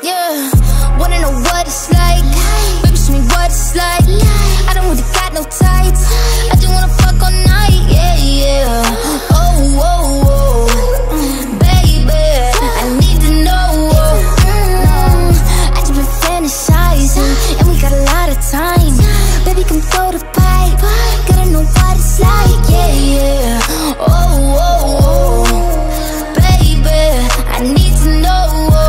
Yeah, wanna know what it's like? Baby, show me what it's like. I don't really got no tights. I just wanna fuck all night. Yeah, yeah. Oh, oh, oh, baby, I need to know. I just been fantasizing, and we got a lot of time. Baby, come throw the pipe. Gotta know what it's like. Yeah, yeah. Oh, oh, oh, baby, I need to know.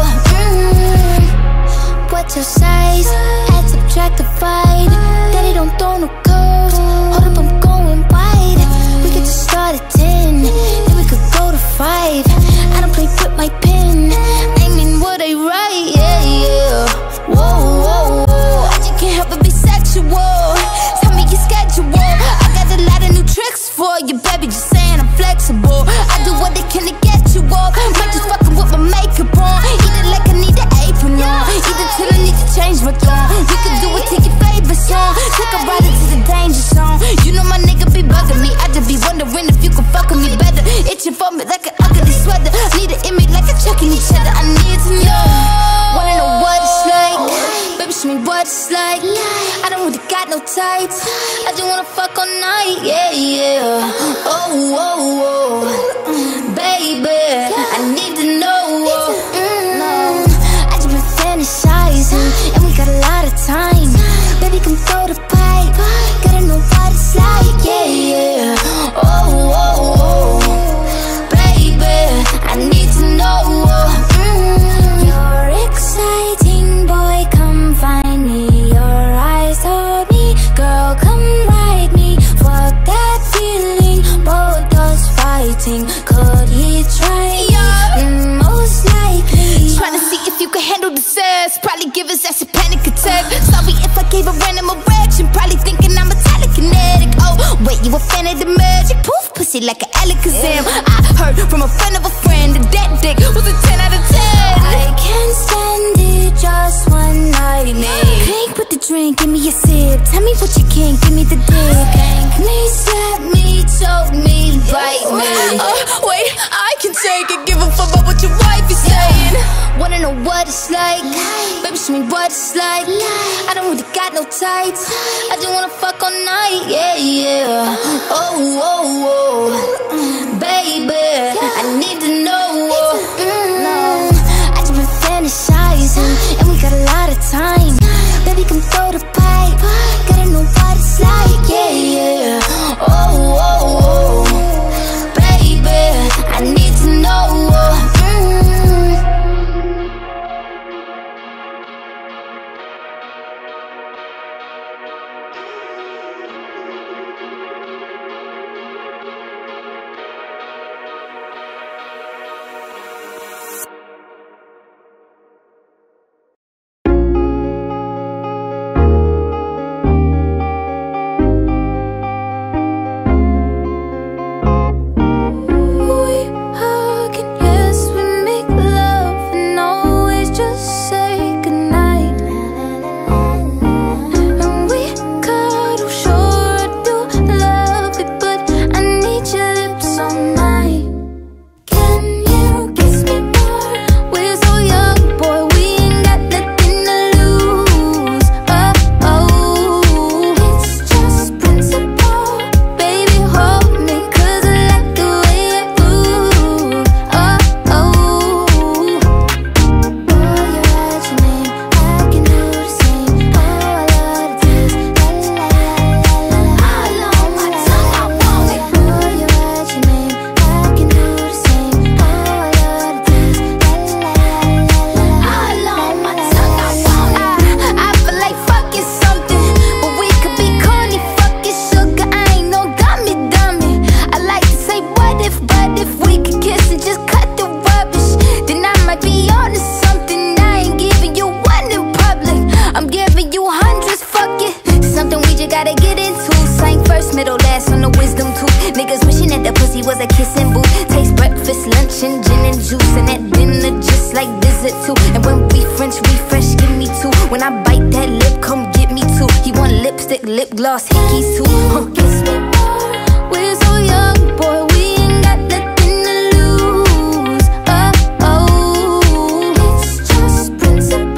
What's your size? Add, subtract, divide. Daddy don't throw no curves. Hold up, I'm going wide. We could just start at 10, then we could go to 5. I don't play with my pen. I mean what I write. Yeah, yeah. Whoa, whoa, whoa. I just can't help but be sexual. Tell me your schedule. I got a lot of new tricks for you, baby. Just saying I'm flexible. I do what they can to get you up. Might just fucking with my makeup on. Eat it like I need an apron on. Either till I need to change my tone. We could do it to your favorite song. Take a ride into the danger zone. You know my nigga be bugging me. I just be wondering if you can fuck with me better. Itching for me like an ugly sweater. Need an image like a chucking each other. I need to know. Wanna know what it's like? Baby, show me what it's like. I don't really got no tights. I just wanna fuck all night. Yeah, yeah. Oh, oh, oh, baby, I need to know. I just been fantasizing, and we got a lot of time. Baby, come throw the pipe. Gotta know what it's like. Yeah, yeah. Oh, oh, oh, baby, I need to know. You're exciting, boy, come find me. Your eyes told me, girl, come ride me. Fuck that feeling, both us fighting. Could he try? Most likely. Tryna see if you can handle the sex. Probably give his ass a panic attack. Sorry if I gave a random erection. Probably thinking I'm a telekinetic. Oh, wait, you a fan of the magic? Poof, pussy like an Alakazam. I heard from a friend of a friend that that dick was a 10 out of 10. I can't stand it, just one night, man. Crank with the drink, give me a sip. Tell me what you can, give me the dick. Spank me, slap me, choke me, bite me. Wait, I can take it, give a fuck about what your wife is saying. Wanna know what it's like? Baby, show me what it's like. I don't really got no tights. I just wanna fuck all night. Yeah, yeah. Oh, oh, oh, baby, I need to know. I just been fantasizing, and we got a lot of time. Baby, come throw the pipe. Gotta know what it's like. Yeah, yeah. Oh, oh, oh, baby, I need to know. was a kissing booth. Taste breakfast, lunch, and gin and juice. And at dinner, just like visit too. And when we French refresh, give me two. When I bite that lip, come get me two. He want lipstick, lip gloss, hickeys too. Kiss me more, we're so young, boy, we ain't got nothing to lose. Oh, oh, it's just principle.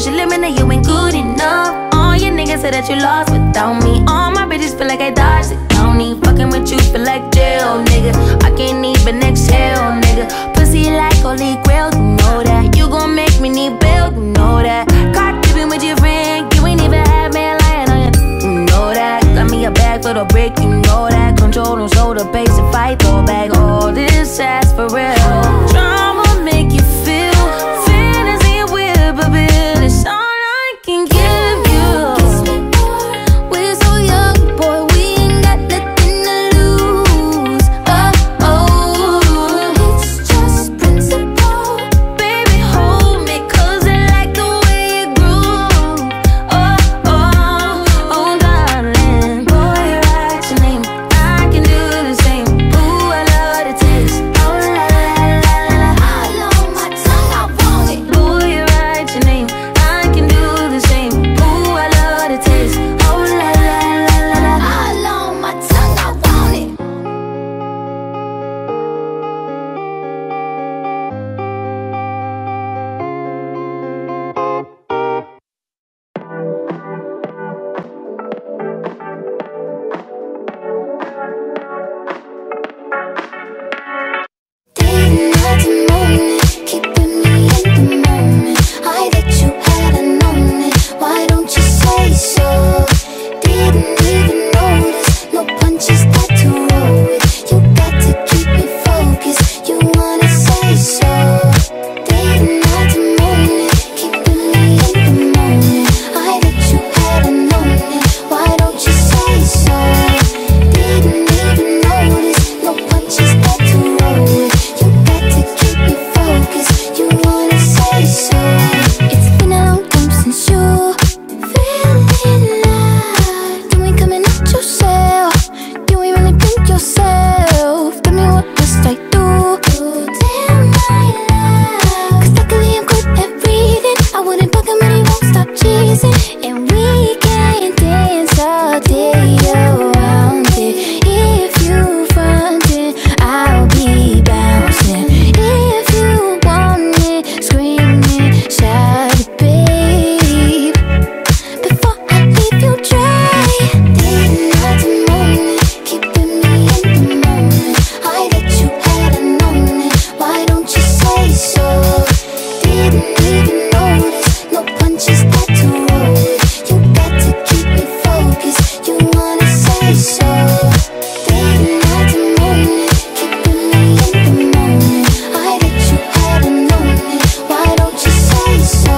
you living that you ain't good enough. All your niggas say that you lost without me. All my bitches feel like I dodged the county. Fucking with you feel like jail, nigga. I can't even exhale, nigga. Pussy like holy grail, you know that. You gon' make me need bail, you know that. Caught sleeping with your friend, you ain't even have me lying on you know that. Got me a bag for the brick, you know that. Control don't show the pace and fight, throw back all this ass for real. Drama make you feel, fantasy with a bill. It's all I can give you. We're so young, boy, we ain't got nothing to lose. It's just principle. Baby, hold me, 'cause I like the way you groove. Darling, boy, write your name. I can do the same. Ooh, I love the taste. Oh, la, la, la, la. All on my tongue, I want it. Boy, write your name. I can do the same. Ooh, I love the taste. Oh, la, la, la, la, la. All on my tongue, I want it. Day and night and morning, keeping me in the moment. I that you hadn't known it. Why don't you say so? Didn't even notice. No punches that to roll with. You got to keep me focused. You wanna say so? Day and night and morning, keeping me in the moment. I that you hadn't known it. Why don't you say so? Didn't even notice. No punches that to roll with. You got to keep me focused. You wanna say so? It's been a long time since you feeling alive. You ain't coming out yourself. You ain't really think yourself. Tell me what must I do? Damn my love. 'Cause luckily I'm good at reading. I wouldn't bug him and he won't stop cheesing. And we can dance all day around it. If you frontin', I'll be bouncing. If you want it, scream it, shout it, babe. Before I leave you dry. Day and night and morning, keeping me in the moment. I that you hadn't known it. Why don't you say so? Didn't even notice. No punches that to roll with. You got to keep me focused. You wanna say so? Day and night and morning, keeping me in the moment. I that you hadn't known it. Why don't you say so?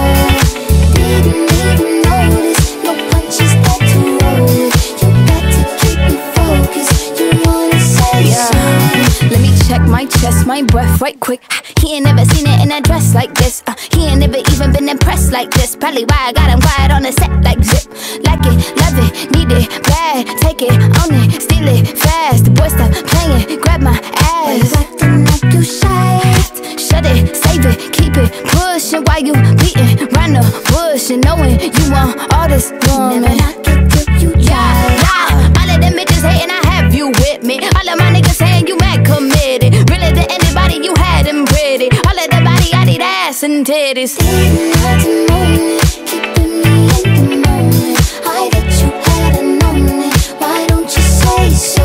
Didn't even notice. No punches that to roll with. You got to keep me focused. You wanna say so? Let me check my chest, my breath right quick. He ain't never seen it in a dress like this. He ain't never even been impressed like this. Probably why I got him quiet on the set like zip. Like it, love it, need it, bad. Take it, own it, steal it, fast. The boy stop playing, grab my ass. Acting like you shy. Shut it, save it, keep it pushing while you beating round the bush and knowing you want all this woman. Never knock it till you try. All of them bitches hating, I have you with me. All of my niggas saying you mad committed. Really to anybody you had them pretty. All of the body, I need ass and titties. Day and night and morning, keeping me in the moment. I that you hadn't known it. Why don't you say so?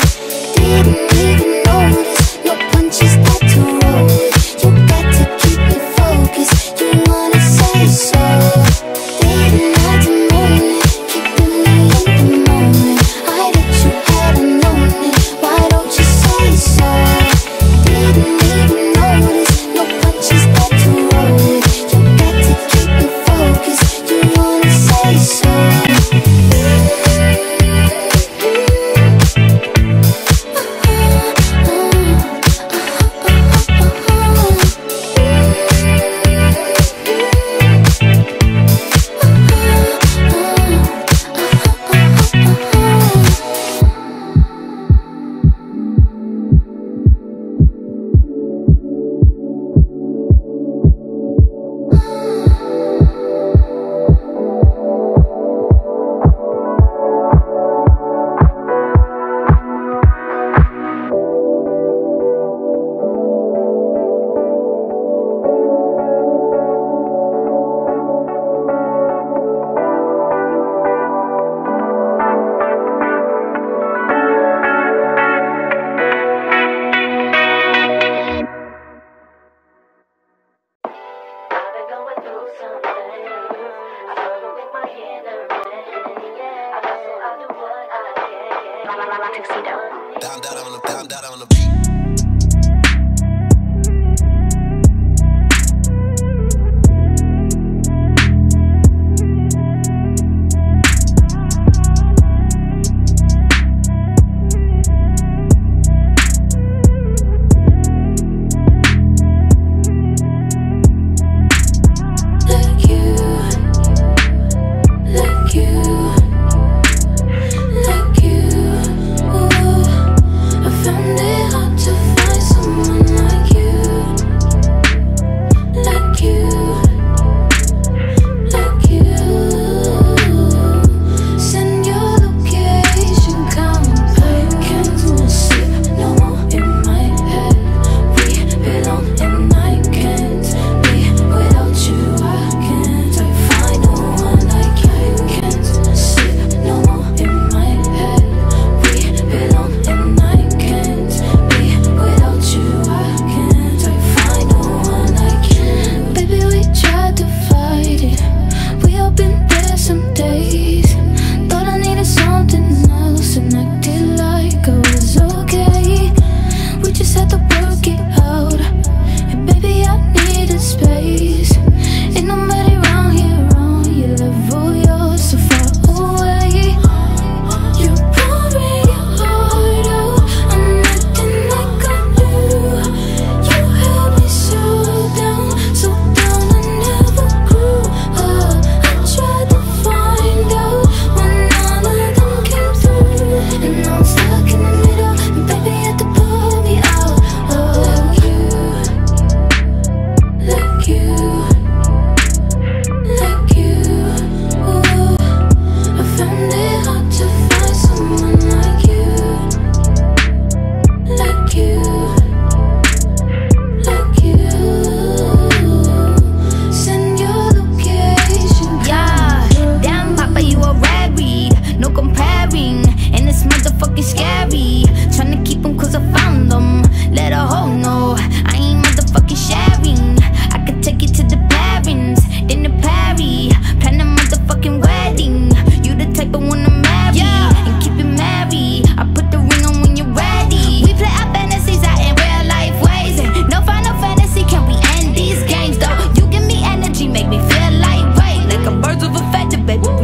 Didn't even notice. No punches that to roll with. You got to keep me focused. You wanna say so? Day and night and morning, keeping me in the moment. I that you hadn't known it. Why don't you say so? Didn't even notice. No punches that to roll with. You got to keep me Down on the beat. Baby,